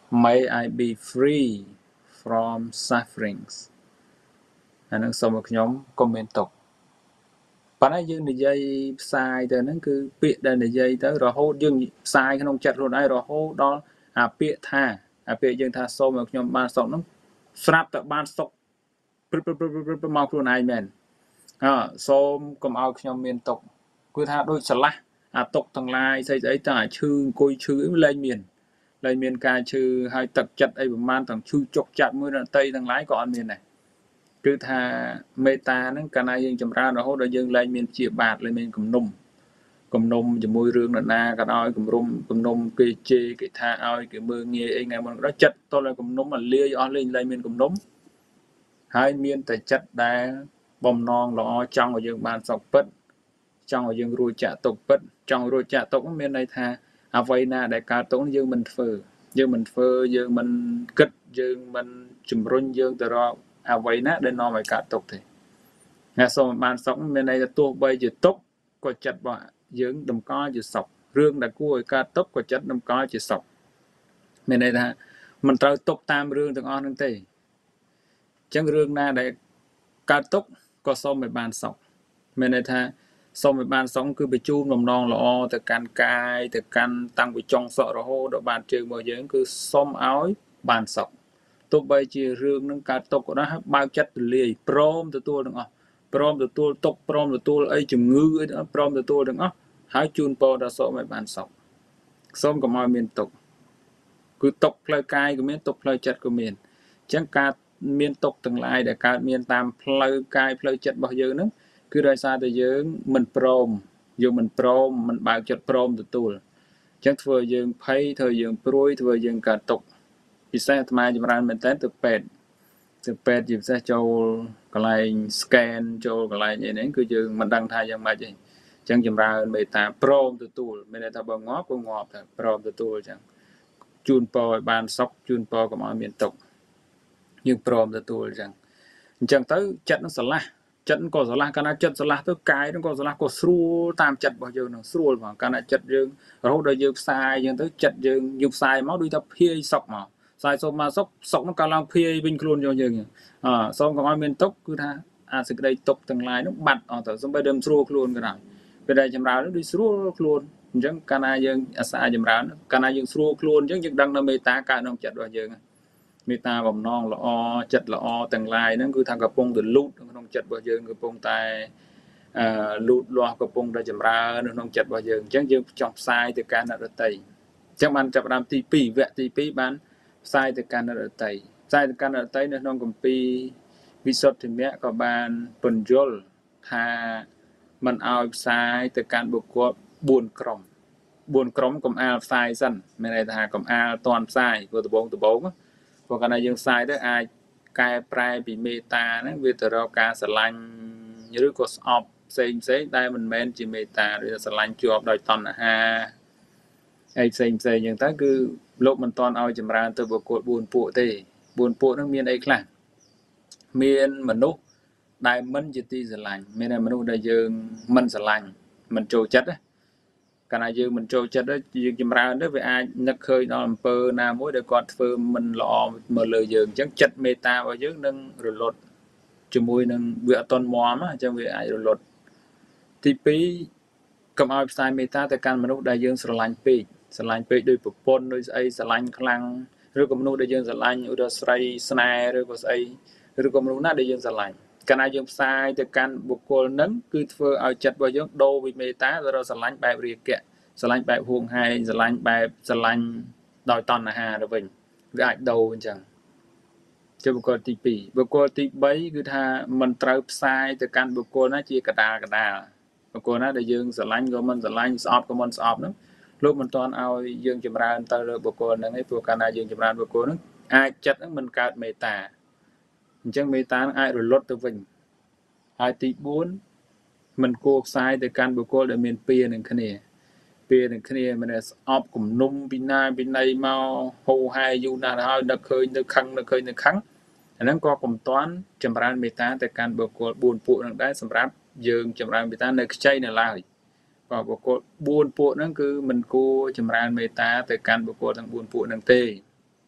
may I be free from sufferings អានឹងសូមឲ្យខ្ញុំកុំមានទុក្ខប៉ុន្តែយើងនិយាយផ្សាយទៅហ្នឹងគឺពាក្យដែលនិយាយទៅរហូតយើងផ្សាយក្នុងចិត្តខ្លួនឯងរហូតដល់អាពាក្យថាអាពាក្យយើងថាសូមឲ្យខ្ញុំបានសុខហ្នឹងស្រាប់តែបានសុខព្រឹបព្រឹបព្រឹបព្រឹបមកខ្លួនឯងមែនអើសូមកុំឲ្យខ្ញុំមានទុក្ខគឺថាដូចឆ្លាស់អាទុក្ខទាំងឡាយស្អីស្អីទាំងអាឈឺអង្គុយឈឺលែងមានលែងមានការឈឺហើយទឹកចិត្តអីប្រមាណទាំងឈឺចុកចាក់មួយរន្ទៃទាំងឡាយក៏អត់មានដែរគឺថាមេត្តាហ្នឹងកាលណាយើងចម្រើនរហូតដល់យើងលែងមានជាបាទលែងមានគំនុំគំនុំជាមួយរឿងនរណាក៏ដោយគំរុំគំនុំគេជេរគេថាឲ្យគេមើងងាយអីថ្ងៃមុនក៏ដោយចិត្តតលឲ្យគំនុំមកលាយអស់លេងលែងមានគំនុំហើយមានតែចិត្តដែលបំណងល្អចង់ឲ្យយើងបានសុខពិតចង់ឲ្យយើងរួចចាក់ទុកពិតចង់រួចចាក់ទុកមានន័យថាអ្វីណាដែលកើតទុកយើងមិនធ្វើយើងមិនធ្វើយើងមិនគិតយើងមិនជំរុញយើងទៅរកអ្វីណាដែលនាំឲ្យកើតទុកទេអ្នកសូមបានសុខមានន័យថាទោះបីជាទុកក៏ចិត្តរបស់យើងតម្កល់ជាសុខរឿងដែលគួរឲ្យកើតទុកក៏ចិត្តតម្កល់ជាសុខមានន័យថាមិនត្រូវទុកតាមរឿងទាំងអស់ហ្នឹងទេអញ្ចឹងរឿងណាដែលកើតទុកក៏សូមឲ្យបានសុខមានន័យថាសូមឲ្យបានសុខគឺបញ្ជូនបំណងល្អទៅកាន់កាយទៅកាន់តាំងពីចុងសក់រហូតដល់បាតជើងរបស់យើងគឺសូមឲ្យបានសុខទោះបីជារឿងនឹងកើតទុកក៏ដោយបើកចិត្តទូលាយព្រមទទួលទាំងអស់ព្រមទទួលទុកព្រមទទួលអីជំងឺអីព្រមទទួលទាំងអស់ហើយជូនពរដល់សូមឲ្យបានសុខសូមកុំឲ្យមានទុកគឺទុកផ្លូវកាយក៏មានទុកផ្លូវចិត្តក៏មានអញ្ចឹងការមានទុកទាំងឡាយដែលកើតមានតាមផ្លូវកាយផ្លូវចិត្តរបស់យើងហ្នឹងគឺដោយសារតែយើងមិនព្រមយើងមិនព្រមមិនបើកចិត្តព្រមទទួលអញ្ចឹងធ្វើយើងភ័យធ្វើយើងព្រួយធ្វើយើងកើតទុកពិសេសអាត្មាចម្រើនមែនតើទៅពេទ្យទៅពេទ្យជាពិសេសចូលកន្លែង scan ចូលកន្លែងអីហ្នឹងគឺយើងមិនដឹងថាយ៉ាងម៉េចទេអញ្ចឹងចម្រើនមេត្តាព្រមទទួលមានន័យថាបើងាប់ក៏ងាប់តែព្រមទទួលអញ្ចឹងជូនពរឲ្យបានសុខជូនពរកុំឲ្យមានទុក្ខយើងព្រមទទួលអញ្ចឹងអញ្ចឹងទៅចិត្តនឹងស្រឡះចិត្តក៏ស្រឡះកាលណាចិត្តស្រឡះទៅកាយនឹងក៏ស្រឡះក៏ស្រួលតាមចិត្តរបស់យើងនឹងស្រួលហ្មងកាលណាចិត្តយើងរហូតដល់យើងផ្សាយអញ្ចឹងទៅចិត្តយើងយើងផ្សាយមកដូចថាភាយសុខមកផ្សាយសុខមកសុខសុខនឹងក៏ឡើងភាយវិញខ្លួនយើងយើងអសូមកុំឲ្យមានទុក្ខគឺថាអាសេចក្តីទុក្ខទាំងឡាយនោះបាត់អស់ទៅសូម្បីតែមិនស្រួលខ្លួនក៏ដោយពេលដែលចម្រើននោះដូចស្រួលខ្លួនអញ្ចឹងកាលណាយើងអាសាចម្រើនកាលណាយើងស្រួលខ្លួនអញ្ចឹងយើងដឹងនៅមេត្តាកើតក្នុងចិត្តរបស់យើងមេត្តាបំណងល្អចិត្តល្អទាំងឡាយហ្នឹងគឺថាកំពុងតែលូតក្នុងចិត្តរបស់យើងកំពុងតែអឺលូតលាស់កំពុងតែចម្រើននៅក្នុងចិត្តរបស់យើងអញ្ចឹងយើងចង់ផ្សាយទៅកាន់អ្នកដទៃអញ្ចឹងបានចាប់ផ្ដើមទីពីរវគ្គទីពីរបានផ្សាយទៅកាន់អ្នកដទៃផ្សាយទៅកាន់អ្នកដទៃនៅក្នុងគម្ពីរវិសុទ្ធិមគ្គក៏បានពន្យល់ថាមិនឲ្យផ្សាយទៅកាន់បុគ្គលបួនក្រុមបួនក្រុមកុំអាលផ្សាយសិនមានន័យថាកុំអាលតន់ផ្សាយព្រោះដំបូងដំបូងព្រោះកាលណាយើងផ្សាយទៅអាចកែប្រែពីមេត្តាហ្នឹងវាទៅរកការស្រឡាញ់ឬក៏ស្អប់ផ្សេងផ្សេងដែលមិនមែនជាមេត្តាឬស្រឡាញ់ជាប់ដោយតណ្ហាអីផ្សេងផ្សេងអញ្ចឹងទៅគឺលោកមិនតន់ឲ្យចម្រើនទៅបុគ្គលបួនពួកទេបួនពួកហ្នឹងមានអីខ្លះមានមនុស្សដែលមិនជាទីស្រឡាញ់មានតែមនុស្សដែលយើងមិនស្រឡាញ់មិនចូលចិត្តណាកាលណាយើងមិនចូលចិត្តយើងចម្រើនទៅវាអាចនឹកឃើញដល់អំពើណាមួយដែលគាត់ធ្វើមិនល្អមកលើយើងអញ្ចឹងចិត្តមេត្តារបស់យើងនឹងរលត់ជាមួយនឹងវាអត់តន់មាំអញ្ចឹងវាអាចរលត់ទីពីរកុំឲ្យផ្សាយមេត្តាទៅកាន់មនុស្សដែលយើងស្រឡាញ់ពេកស្រឡាញ់ពេកដោយប្រពន្ធដោយស្អីស្រឡាញ់ខ្លាំងឬក៏មនុស្សដែលយើងស្រឡាញ់ឧទាហរណ៍ស្រីស្នេហ៍ឬក៏ស្អីឬក៏មនុស្សណាដែលយើងស្រឡាញ់កាលណាយើងផ្សាយទៅកាន់បុគ្គលហ្នឹងគឺធ្វើឲ្យចិត្តរបស់យើងដូរពីមេត្តាទៅរកស្រឡាញ់បែបរាគៈស្រឡាញ់បែបហួងហែងស្រឡាញ់បែបស្រឡាញ់ដោយតណ្ហាទៅវិញវាអាចដូរអញ្ចឹងជាបុគ្គលទីពីរបុគ្គលទីបីគឺថាមិនត្រូវផ្សាយទៅកាន់បុគ្គលណាជាកដាលកដាលបុគ្គលណាដែលយើងស្រឡាញ់ក៏មិនស្រឡាញ់ស្អប់ក៏មិនស្អប់ហ្នឹងលោកមិនទាន់ឲ្យយើងចម្រើនទៅលើបុគ្គលហ្នឹងឯងព្រោះកាលណាយើងចម្រើនបុគ្គលហ្នឹងអាចចិត្តហ្នឹងមិនកើតមេត្តាអញ្ចឹងមេត្តាអាចរលត់ទៅវិញហើយទីបួនមិនគួរផ្សាយទៅកាន់បុគ្គលដែលមានពៀនឹងគ្នាពៀនឹងគ្នាមិនដែលស្អប់គំនុំពីណាពីណីមកហូហែយូរណាស់ហើយនឹកឃើញទៅខឹងនឹកឃើញទៅខឹងអាហ្នឹងក៏កុំតាន់ចម្រើនមេត្តាទៅកាន់បុគ្គលបួនពួកហ្នឹងដែរសម្រាប់យើងចម្រើនមេត្តានៅខ្ចីនៅឡើយក៏បុគ្គលបួនពួកហ្នឹងគឺមិនគួរចម្រើនមេត្តាទៅកាន់បុគ្គលទាំងបួនពួកហ្នឹងទេ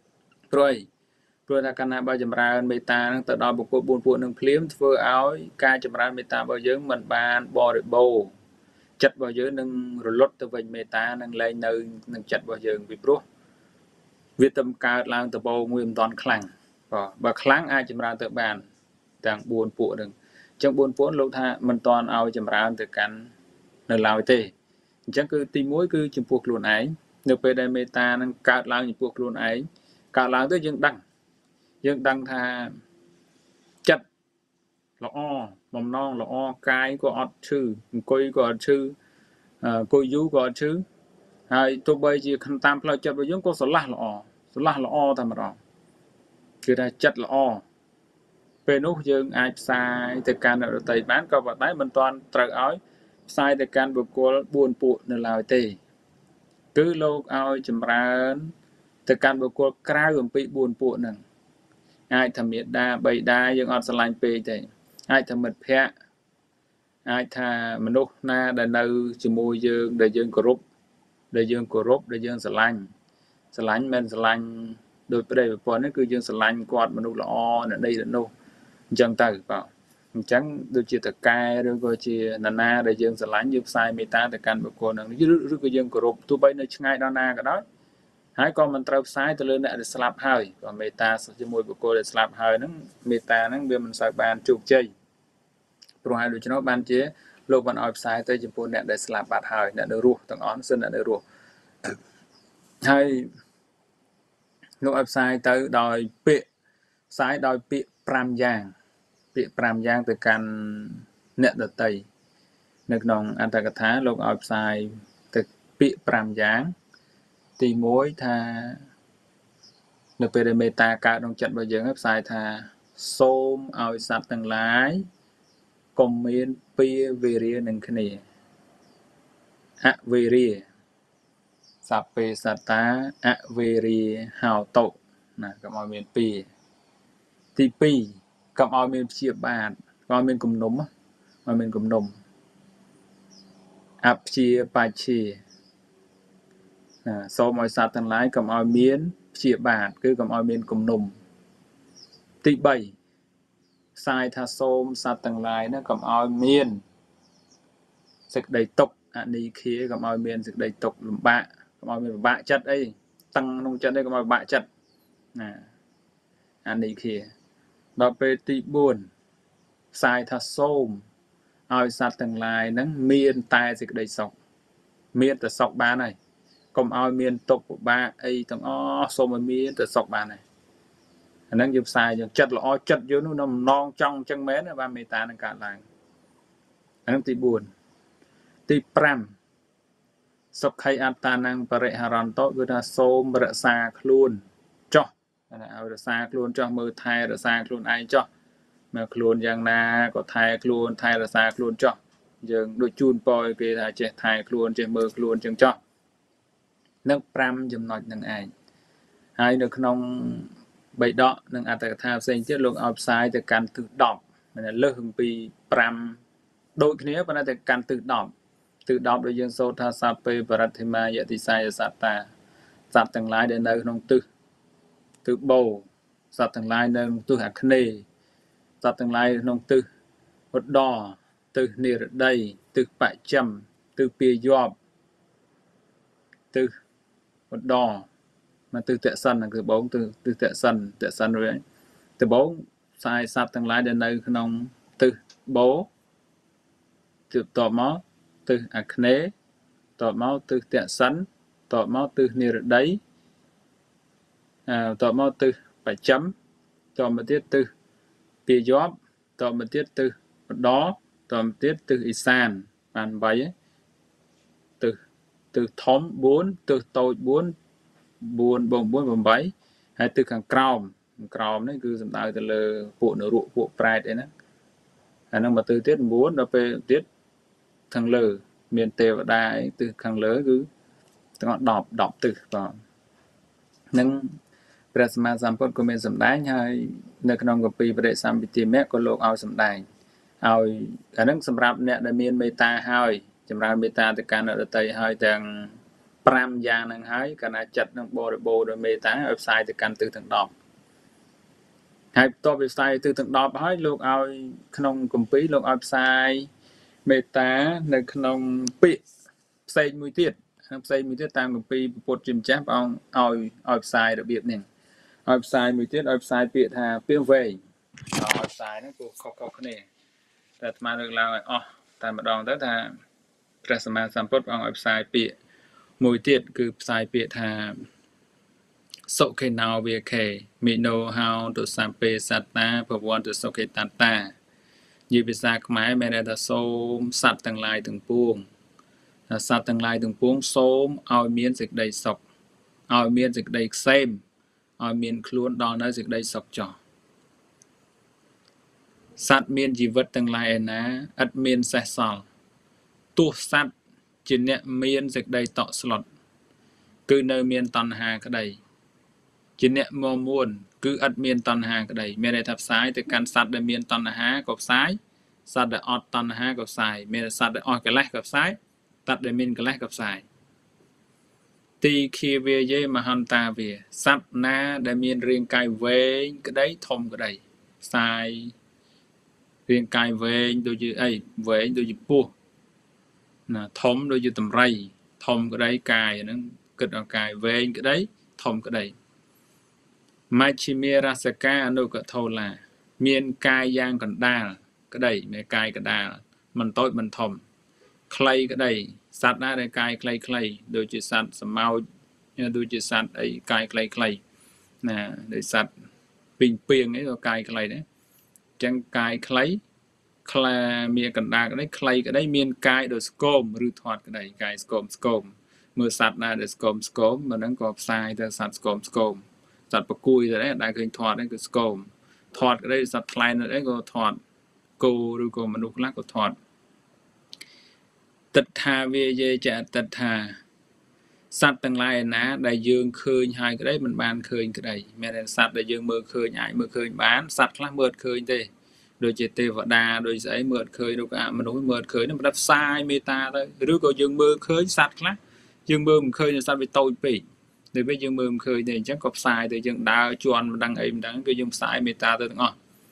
ព្រោះព្រោះថាកាលណាបើចម្រើនមេត្តានឹងទៅដល់បុគ្គលbốnពួកនឹងភ្លាមធ្វើឲ្យការចម្រើនមេត្តារបស់យើងមិនបានបរិបូរណ៍ចិត្តរបស់យើងនឹងរលត់ទៅវិញមេត្តានឹងលែងនៅនឹងចិត្តរបស់យើងពីព្រោះវាទៅកើតឡើងដបោមួយមិនតាន់ខ្លាំងបាទបើខ្លាំងអាចចម្រើនទៅបានទាំងbốnពួកនឹងអញ្ចឹងbốnពួកលោកថាមិនតាន់ឲ្យចម្រើនទៅកាន់នៅឡើយទេអញ្ចឹងគឺទីមួយគឺចំពោះខ្លួនឯងនៅពេលដែលមេត្តានឹងកើតឡើងចំពោះខ្លួនឯងកើតឡើងទៅយើងដឹងយើងដឹងថាចិត្តល្អបំណងល្អកាយក៏អត់ឈឺអង្គុយក៏អត់ឈឺអង្គុយយូរក៏អត់ឈឺហើយទោះបីជាតាមផ្លូវចិត្តរបស់យើងក៏ស្រឡះល្អស្រឡះល្អតែម្ដងគឺថាចិត្តល្អពេលនោះយើងអាចផ្សាយទៅកាន់អ្នកដទៃបានក៏ប៉ុន្តែមិនទាន់ត្រូវឲ្យផ្សាយទៅកាន់បុគ្គលbốnពួកនៅឡើយទេគឺលោកឲ្យចម្រើនទៅកាន់បុគ្គលក្រៅអំពីbốnពួកហ្នឹងអាចថាមេត្តាបិតាយើងអត់ស្រឡាញ់ពេកទេអាចថាមិត្តភ័ក្តិអាចថាមនុស្សណាដែលនៅជាមួយយើងដែលយើងគោរពដែលយើងគោរពដែលយើងស្រឡាញ់ស្រឡាញ់មិនស្រឡាញ់ដោយប្តីប្រពន្ធនេះគឺយើងស្រឡាញ់គាត់មនុស្សល្អអ្នកនេះអ្នកនោះអញ្ចឹងទៅបាទអញ្ចឹងដូចជាតកែឬក៏ជាណានាដែលយើងស្រឡាញ់យើងផ្សាយមេត្តាទៅកាន់បុគ្គលហ្នឹងឬក៏យើងគោរពទោះបីនៅឆ្ងាយដល់ណាក៏ដោយហើយក៏មិនត្រូវផ្សាយទៅលើអ្នកដែលស្លាប់ហើយក៏មេត្តាជាមួយបុគ្គលដែលស្លាប់ហើយហ្នឹងមេត្តាហ្នឹងវាមិនសូវបានជោគជ័យព្រោះហើយដូច្នោះបានជាលោកបានឲ្យផ្សាយទៅចំពោះអ្នកដែលស្លាប់បាត់ហើយអ្នកនៅរស់ទាំងអស់សិនអ្នកនៅរស់ហើយលោកឲ្យផ្សាយទៅដោយពាក្យផ្សាយដោយពាក្យ5យ៉ាងពាក្យ5យ៉ាងទៅកាន់អ្នកដទៃនៅក្នុងអត្ថកថាលោកឲ្យផ្សាយទៅពាក្យ5យ៉ាងទីមួយថានៅពេលដែលមេត្តាកើតក្នុងចិត្តរបស់យើងផ្សាយថាសូមឲ្យសត្វទាំងឡាយកុំមានពៀវេរានឹងគ្នាអវេរាសัพពេសត្តាអវេរាហោតុណាកុំឲ្យមានពៀទីពីរកុំឲ្យមានព្យាបាទកុំឲ្យមានគំនុំឲ្យមានគំនុំអព្យាបច្ឆេសូមឲ្យសត្វទាំងឡាយកុំឲ្យមានព្យាបាទគឺកុំឲ្យមានគំនុំទីបីផ្សាយថាសូមសត្វទាំងឡាយហ្នឹងកុំឲ្យមានសេចក្តីទុក្ខអនីខាកុំឲ្យមានសេចក្តីទុក្ខលំបាកកុំឲ្យមានពិបាកចិត្តអីតឹងក្នុងចិត្តអីកុំឲ្យពិបាកចិត្តណាអនីខាដល់ពេលទីបួនផ្សាយថាសូមឲ្យសត្វទាំងឡាយហ្នឹងមានតែសេចក្តីសុខមានតែសុខបានហើយកុំឲ្យមានទុក្ខពិបាកអីទាំងអស់សូមឲ្យមានតែសុខបានហើយអាហ្នឹងយើងផ្សាយយើងចិត្តល្អចិត្តយើងនោះនៅម្ដងចង់អញ្ចឹងមែនបានមេត្តានឹងកើតឡើងអាហ្នឹងទីបួនទីប្រាំសុខៃអត្តានំបរិហរន្តោគឺថាសូមរក្សាខ្លួនចោះឲ្យរក្សាខ្លួនចោះមើលថែរក្សាខ្លួនឯងចោះមើលខ្លួនយ៉ាងណាក៏ថែខ្លួនថែរក្សាខ្លួនចោះយើងដូចជូនពរគេថាចេះថែខ្លួនចេះមើលខ្លួនអញ្ចឹងចោះនឹងប្រាំចំណុចនឹងឯងហើយនៅក្នុងបៃដកនិងអត្ថកថាផ្សេងទៀតលោកឲ្យផ្សាយទៅកាន់ទិសដប់មានលើសពីប្រាំដូចគ្នាប៉ុន្តែទៅកាន់ទិសដប់ទិសដប់ដែលយើងសូត្រថាសពេបរិទ្ធិមាយតិសាយសត្តាសត្វទាំងឡាយដែលនៅក្នុងទិសទិសបូសត្វទាំងឡាយនៅក្នុងទិសអាគ្នេយ៍សត្វទាំងឡាយក្នុងទិសឧត្តរទិសនិរដីទិសបច្ចឹមទិសពាយប់ទិសឧត្តរមកទិសតសិនគឺបងទិសទិសតសិនតសិនវិញតបងផ្សាយសត្វទាំងឡាយដែលនៅក្នុងទិសបូទិសតមកទិសអាគ្នេយ៍តមកទិសតសិនតមកទិសនិរដីអឺតមកទិសបច្ចឹមតមកទៀតទិសពាយប់តមកទៀតទិសឧត្តរតមកទៀតទិសឦសានបានបីទិសទិសធំបួនទិសតូចបួនបួនបងបួន8ហើយទិសខាងក្រោមខាងក្រោមនេះគឺសំដៅទៅលើពួកនរកពួកប្រែតអីហ្នឹងអាហ្នឹងមកទិសទៀត៩ដល់ពេលទៀតខាងលើមានទេវតាអីទិសខាងលើគឺទាំងអស់10 10ទិសបាទនឹងព្រះសម្មាសម្ពុទ្ធក៏មានសម្ដែងហើយនៅក្នុងគម្ពីរបរិសម្ពិទាមគ្គក៏លោកឲ្យសម្ដែងឲ្យអាហ្នឹងសម្រាប់អ្នកដែលមានមេត្តាហើយចម្រើនមេត្តាទៅកាន់អ្នកដទៃហើយទាំង pram giang năng hái cả na chặt năng bò rồi bò rồi mê tá website từ căn từ thằng đọc hai to website từ thằng đọc hái lúc ao không cùng phí lúc website mê tá nơi không bị xây mũi tiết xây mũi tiết tam cùng phí bột chìm chép ông ao website được biết nè website mũi tiết website biệt hà phiên về website nó cũng khó khó nàyแต่มาเรื่องราวอ๋อแต่มาดองแต่ถ้าประสมาสัมปทของเว็บไซต์เปียมวยเตียดคือไซต์เปียทาโซเคนาเวียเคมีโนฮาวตัวสัมเปสัตตาพวันตัวโซเคตันตายีพิษาขมายแม่ได้แต่โสมสัตว์ต่างหลายถึงปวงสัตว์ต่างหลายถึงปวงโสมเอาเมียนสิกได้ศกเอาเมียนสิกได้เซมเอาเมียนคล้วนดอนได้สิกได้ศกจ่อสัตว์เมียนจีวิตต่างหลายนะอัดเมียนเสสอลตัวสัตว์จีเนี่ยเมียนสิกได้ต่อสลดคือเนเมียนตันหากระไดจีเนี่ยมอมวนคืออัดเมียนตันหากระไดไม่ได้ทับซ้ายแต่การสัตว์ได้เมียนตันหากับซ้ายสัตว์ได้ออดตันหากับซ้ายไม่ได้สัตว์ได้ออดกับแลกกับซ้ายตัดได้เมียนกับแลกกับซ้ายตีคีเวเยมหันตาเวสัตว์น้าได้เมียนเรียงกายเวงกระไดทมกระไดซ้ายเรียงกายเวงโดยยืไอเวงโดยยืปูนะทมโดยยืตำไรทมก็ได้กายนั้นเกิดเอากายเวงก็ได้ทมก็ได้มาชิเมราสกาอนุกะโทลาเมียนกายยางกันดาก็ได้เมื่อกายก็ดามันโต้มันทมใครก็ได้สัตว์หน้าในกายใครใครโดยจิตสัตว์สมาโดยจิตสัตว์ไอ้กายใครใครนะโดยสัตว์ปิงเปียงไอ้ตัวกายใครเนี่ยจังกายใครคลาเมียกันดาก็ได้ใครก็ได้เมียนกายโดยสโคมหรือถอดก็ได้กายสโคมสโคมเมื่อสัตว์น่าโดยสโคมสโคมมันนั่งกอบทรายแต่สัตว์สโคมสโคมสัตว์ปะกุยแต่ได้ได้เคยถอดนั่นคือสโคมถอดก็ได้สัตว์คลายนั่นได้ก็ถอดกูหรือกูมนุษย์ลักก็ถอดตัดทาเวเยจะตัดทาสัตว์ต่างหลายนะได้ยืงเคยหายก็ได้มันบานเคยก็ได้แม้แต่สัตว์ได้ยืงมือเคยหายมือเคยบานสัตว์คลั่งเมื่อเคยเด้โดยเจตวดาโดยใช้เมื่อเคยโดยการมนุษย์เมื่อเคยนั่นมันรับทรายเมตาเลยหรือก็ยืงมือเคยสัตว์คลั่งยืงมือมันเคยจะสัตว์ไปโตปีโดยไปยืงมือมันเคยเนี่ยจังกบทรายโดยยืงดาวจวนมันดังไอ้มันดังก็ยืงทรายเมตาตัวนึงอ๋อ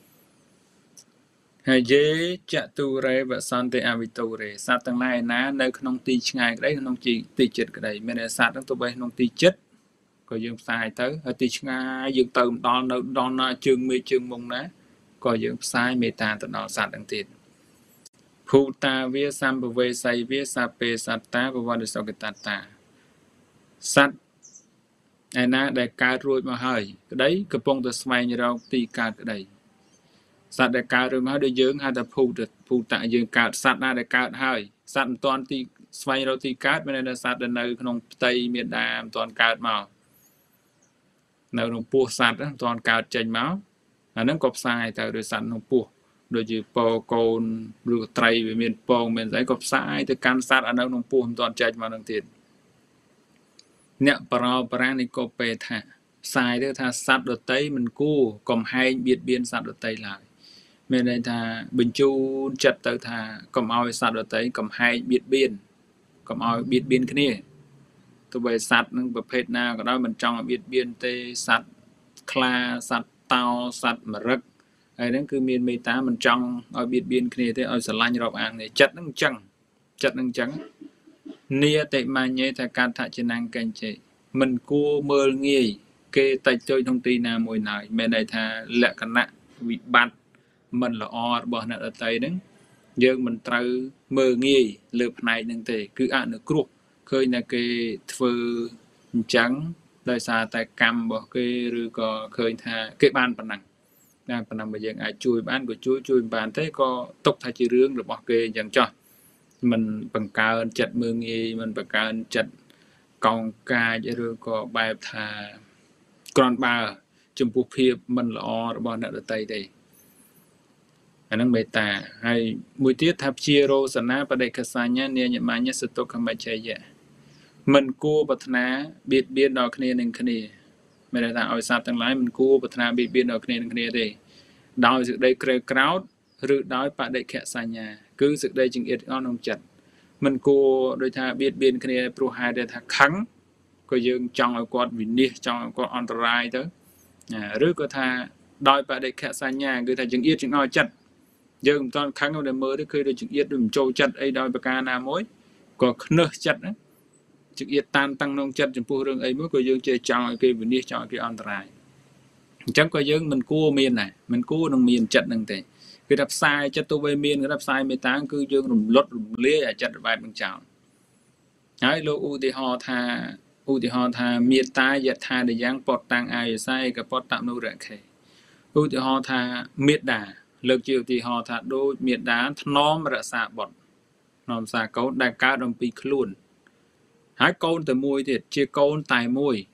เฮเยจะตูเรบสันเตอวิตูเรสัตว์ต่างหลายนะในขนมตีง่ายก็ได้ขนมจีตีเจ็ดก็ได้ไม่ได้สัตว์ทั้งตัวใบขนมตีเจ็ดก็ยืงทรายเต้อตีง่ายยืงเติมดอนดอนจึงมีจึงมุงนะก็ยืงทรายเมตาตัวนอสัตว์ต่างติดภูตาเวียสัมปเวสัยเวียสัพเปสัตตาปวัตสกตัตตาสัตว์ไอ้นะได้การรวยมาให้ก็ได้กระปงตัวสมัยเราตีการก็ได้สัตว์ได้การรวยมาโดยยืงให้แต่ภูตภูตายืงการสัตว์น่าได้การให้สัตว์ตอนตีสมัยเราตีการไม่ได้สัตว์ในขนมไตเมียดามตอนการมาในหลวงปู่สัตว์ตอนการเจนมาอันนั้นกบทรายแต่โดยสัตว์หลวงปู่โดยจีปอโกนหรือไตรเมียนปองเมียนสายกบทรายแต่การสัตว์อันนั้นหลวงปู่ตอนเจนมาตั้งแต่เนี่ยปราปรานิโกเปธาทรายที่ท่าสัตว์โดยไตมันกู้กลมให้เบียดเบียนสัตว์โดยไตหลายไม่ได้ท่าบินจูจัดเตอท่ากลมเอาสัตว์โดยไตกลมให้เบียดเบียนกลมเอาเบียดเบียนขึ้นนี่ตัวใบสัตว์นั่งประเภทหน้าก็ได้มันจ้องเบียดเบียนเตสัตว์คลาสัตว์เต่าสัตว์มรึกไอ้นั่นคือมีเมตามันจ้องเอาเบียดเบียนขึ้นนี่เตเอาสลายเราอ่างเนี่ยจัดนั่งจังจัดนั่งจังเนียเตมาเนยถ้าการทัชนังกันเจมันกูเมื่อเงี้ยเกตัดโจยทงตีนามวยหน่อยไม่ได้ท่าแหละกันนะวิบัติมันละอดบ่อนั่นอะไรนึงเยอะมันเตอเมื่อเงี้ยเลือบในนึงเตคืออ่านนึกรุเคยนะเกฟืจังได้ซาแต่กรรมบ่เกหรือก็เคยท่าเกบ้านปนังงานปนังไปยังไอช่วยบ้านก็ช่วยช่วยบ้านเต้ก็ตกท่าจีเรื่องหรือบ่เกอย่างจ้ะมันปังการจัดเมืองเอมันปังการจัดกองกาจะหรือก็แบบท่ากรอนบาจมพูเพียบมันละอหรือบ่นั่นอะไรได้อันนั้นเมตาให้มุติทับเชียโรสนาประเดกษาเนี่ยเนี่ยยมาเนี่ยสตุกขมัยใจเยะมันกู้ปัฒนาเบียดเบียนดอกคเนหนึ่งคเนไม่ได้ทางเอาสัตว์ทั้งหลายมันกู้ปัฒนาเบียดเบียนดอกคเนหนึ่งคเนได้ดาวสึกได้เกลียวกราวหรือดาวปะได้แค่สัญญาคือสึกได้จึงเอ็ดอ้อนองจัด mình cô đôi thà biết biên cái này pro hai để thà kháng có dương trong ở quạt vì nia trong ở quạt on rai tới à rứa có thà đòi bà để khẽ xa nhà cứ thà chừng yết chừng ngồi chặt dương toàn kháng ở đây mơ đấy khi đôi chừng yết đùm trâu chặt ấy đòi bà ca na mối có nơ chặt đấy chừng yết tan tăng nông chặt chừng phu rừng ấy mới có dương chơi trong ở kia vì nia trong ở kia on rai chắc có dương mình cua miền này mình cua đồng miền chặt đằng thế cái đập sai chất tôi về miền cái đập sai mấy tháng cứ dương rùng lót rùng lia ở chặt vài bằng chảo ấy lô u thì họ thà u thì họ thà miệt tai giật thà để giang bọt tàng ai sai cái bọt tạm nô rạng khề u thì họ thà miệt đà lực chiều thì họ thà đôi miệt đá nó mà đã xả bọt nó xả câu đại ca đồng pi luôn hái câu từ môi thì chia câu tài môi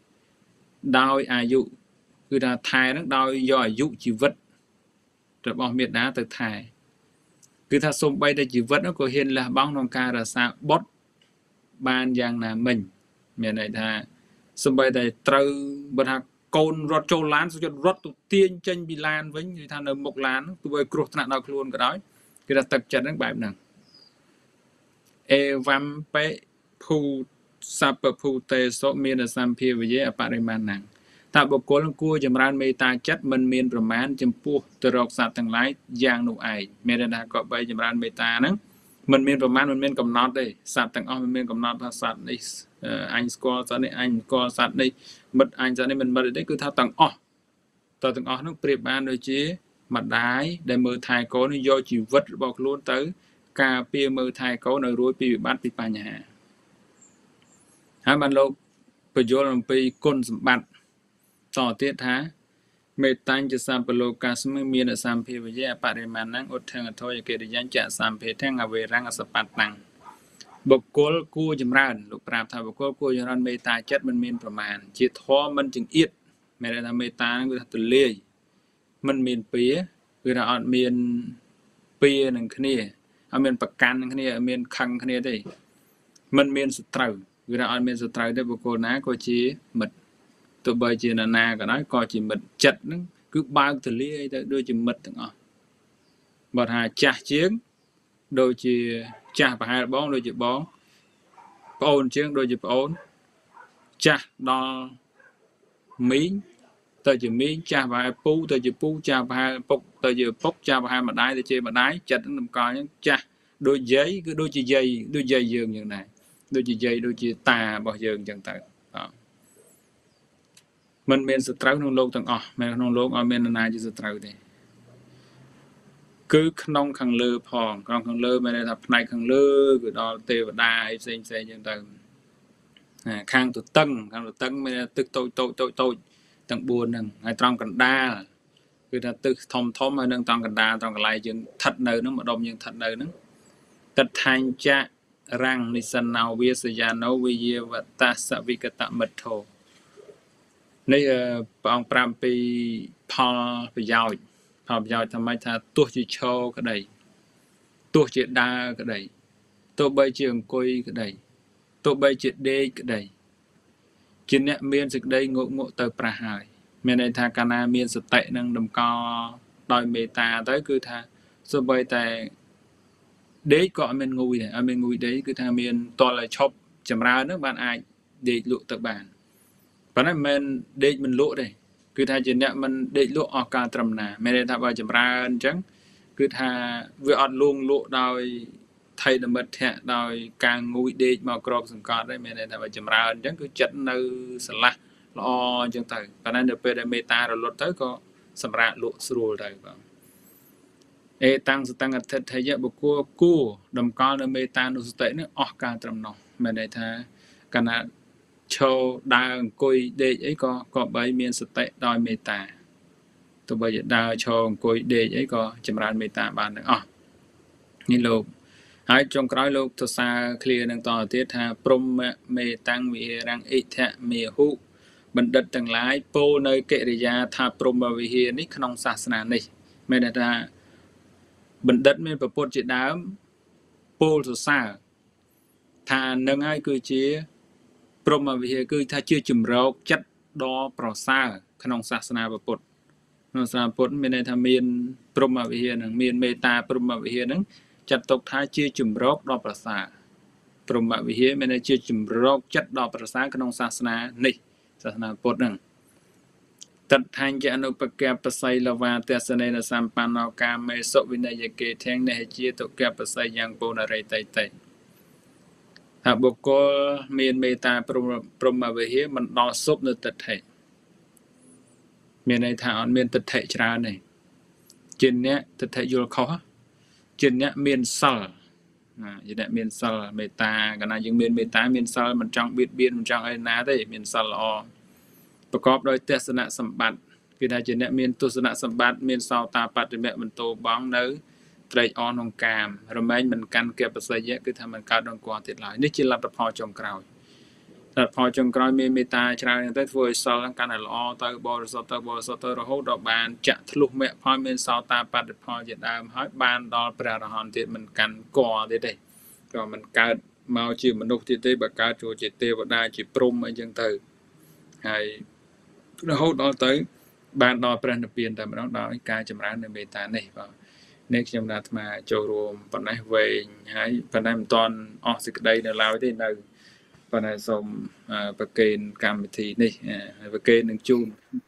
đau ai dụคือถ้าทายนักดาวย่อยยุชีวิตจะบอกเมียดาแต่ทายคือถ้าสมไปแต่ชีวิตนั้นก็เห็นละบ้างน้องการาซาบดบานอย่างน่ะmìnhเมียไหนท่าสมไปแต่ตรึบรรทักโกนรถโจล้านสุดรถตุเตียนเจนบิลานไว้ที่ท่านเอาหมกล้านตัวกรุธนาดาวคลวนก็ได้คือถ้าตักจัดนักแบบนั้นเอวัมเปพูสับพูเตโซเมียนสัมพีวิเยอปาริมานังถ้าบุคคลกู้จำรานเมตาจัดมันมีประมาณจำพวกตรอกสัตว์ทั้งหลายอย่างหนุ่มไอเมตาก็ไปจำรานเมตานั้นมันมีประมาณมันมีกำหนดได้สัตว์ต่างอ้อมันมีกำหนดภาษาในอันสกอร์สัตว์ในอันสกอร์สัตว์ในมัดอันสัตว์ในมันมัดได้คือถ้าต่างอ้อต่อต่างอ้อต้องเปรียบบ้านโดยชี้มัดได้ได้มือไทยโก้นี่ย่อชีวิตบอกล้วนtớiกาเปียมือไทยโก้ในรู้ปีบัตรปีปัญญาฮะมันโลกประโยชน์มันไปก้นสมบัติต่อเทียท้าเมตันจะสามปโลกาสมัยมีนสามเพวิเยปริมาณนั้นอดเทงอโทยเกดิยันจะสามเพเทงอเวรังอสปัตตังบุคคลกู้จำรานลูกปราบทาบุคคลกู้จำรานเมตาจัดมันมีประมาณจิตท้อมันจึงอิดไม่ได้ทำเมตาคือทำตัวเลี้ยมันมีเปียคือเราเอาเมียนเปียหนึ่งคนนี้เอาเมียนประกันหนึ่งคนนี้เอาเมียนคังคนนี้ได้มันเมียนสตรูคือเราเอาเมียนสตรูได้บุคคลนะก็ชี้หมดตัวใบจีนานาก็ได้ก็จีมัดจัดนึงคือบ้านทะเลได้โดยจีมัดทั้งอ่ะบัดหาจ่าเชียงโดยจีจ่าไปหาบ้องโดยจีบ้องปอนเชียงโดยจีปอนจ่าดอมิ้งตัวจีมิ้งจ่าไปหาปูตัวจีปูจ่าไปหาปกตัวจีปกจ่าไปหามาได้ตัวจีมาได้จัดตั้งนำกอยังจ่าโดยยัยคือโดยจียัยโดยยัยยืงอย่างไรโดยจียัยโดยจีตาบ่ยืงจังแต่มันเป็นสตรูนงโลกต่างอ๋อแม้นงโลกเอาเป็นนาจะสตรูได้คือขนมขังเลือพองขนมขังเลือไม่ได้ทับในขังเลือคือดอเตวดาไอเซนเซนอย่างต่างข้างตัวตั้งข้างตัวตั้งไม่ได้ตึกโตโตโตโตต่างบัวหนึ่งไอตรองกันดาคือถ้าตึกทอมทอมมาหนึ่งตรองกันดาตรองกันลายยังทัดเนินนึงมาดมยังทัดเนินนึงตัดทางจะรังนิสนาวิสยานวิเยวัตสวิกตะมัทโธในปองปรามปีพอประโยชน์พอประโยชน์ทำไมถ้าตัวจีโชก็ได้ตัวจีดาก็ได้ตัวใบเชียงกุยก็ได้ตัวใบจีเดย์ก็ได้จีเนี่ยเมียนสึกได้งงงเตอประหายเมียนในทางการนาเมียนสเตนังดำกอดอยเมตาtớiคือทางส่วนใบแต่เดย์ก็เมียนงุยเนี่ยเมียนงุยเดย์คือทางเมียนตัวอะไรชอบจำราเนื้อบ้านไอเดย์ลุตะบานเพราะนั้นมันเด็กมันลุได้คือถ้าจีเนี่ยมันเด็กลุออกการตรำนาไม่ได้ทำว่าจำราจังคือถ้าเวอดลุงลุโดยไทยดำเนินแท้โดยการงุยเด็กมากรอบสังกัดได้ไม่ได้ทำว่าจำราจังคือจัดในสละรอจังแต่เพราะนั้นเดี๋ยวไปได้เมตาเราลดtớiก็สำราญลุสรูได้ก่อนเอตังสตังอัตถะยะบุกัวกู้ดำก้อนในเมตานุสติเนี่ยออกการตรำนองไม่ได้ทำขณะโชว์ดาวกุยเดย์ไอ้ก็ก็ใบเมียนสเตดอยเมตาตัวใบดาวโชว์กุยเดย์ไอ้ก็จำรานเมตาบานอ๋อนี่โลกหายจงกร้อยโลกตัวซาเคลียร์ดังต่อเทียธาปรมเมตังวิรังอิทะเมหุบัณฑิตต่างหลายโปในเกริยาธาปรมวิเฮนี่ขนมศาสนานี่ไม่ได้ท่าบัณฑิตไม่ประพฤติจิตดาวโปตัวซาทานนั่งไอ้คือเชี่ยปรมวิเหคือถ้าเชื่อจุ่มเราจัดดอปรอซาขนมศาสนาประพุทธศาสนาพุทธไม่ได้ทำเมียนปรมวิเหนั่งเมียนเมตาปรมวิเหนั่งจจัดตกท้ายជាជំរកដ៏ប្រសើរព្រហ្មវិហារមានជាជំរកចិត្តដ៏ប្រសើរក្នុងសាសនានេះសាសនាពុទ្ធហ្នឹងតដ្ឋាញ់ជាអនុបកៈបស័យលវាទស្សនេនសម្បណ្ណោកាមេសុវិនយគេធាងនេះជាទុក្កបស័យយ៉ាងពូនរិតៃតៃថាបុគ្គលមានមេត្តាព្រហ្មវិហារមិនដល់សុបនៅទិដ្ឋិមានន័យថាអត់មានទិដ្ឋិច្រើនទេជាអ្នកទិដ្ឋិយល់ខុសជាអ្នកមានសិលណាជាអ្នកមានសិលមេត្តាកាលណាយើងមានមេត្តាមានសិលមិនចង់បៀតបៀនមិនចង់អីណាទេមានសិលល្អប្រកបដោយទស្សនៈសម្បត្តិគឺថាជាអ្នកមានទស្សនៈសម្បត្តិមានសោតាបត្តិមៈបន្តបងនៅត្រេកអរក្នុងកាមរមែងមិនកាន់កិបសយៈគឺថាមិនកើតដល់គាត់ទៀតឡើយនេះជាលទ្ធផលចុងក្រោយលទ្ធផលចុងក្រោយមានមេត្តាច្រើនទៅធ្វើឲ្យសិលកាន់តែល្អទៅបរិសុទ្ធទៅបរិសុទ្ធទៅរហូតដល់បានចាក់ធ្លុះមគ្គផលមានសោតាបត្តិផលជាដើមហើយបានដល់ព្រះអរហន្តទៀតមិនកាន់កទៀតទេក៏មិនកើតមកជាមនុស្សទៀតទេបើកើតចូលជាទេវតាជាព្រហ្មអីចឹងទៅហើយរហូតដល់ទៅបានដល់ព្រះនិព្វានតែម្ដងដោយការចម្រើននៃមេត្តានេះបាទនេះខ្ញុំអាត្មាចូលរួមប៉ុណ្ណេះវែងហើយប៉ុន្តែមិនទាន់អស់សេចក្តីនៅឡើយទេនៅប៉ុន្តែសូមប្រកេនកម្មវិធីនេះហើយប្រកេននឹងជូន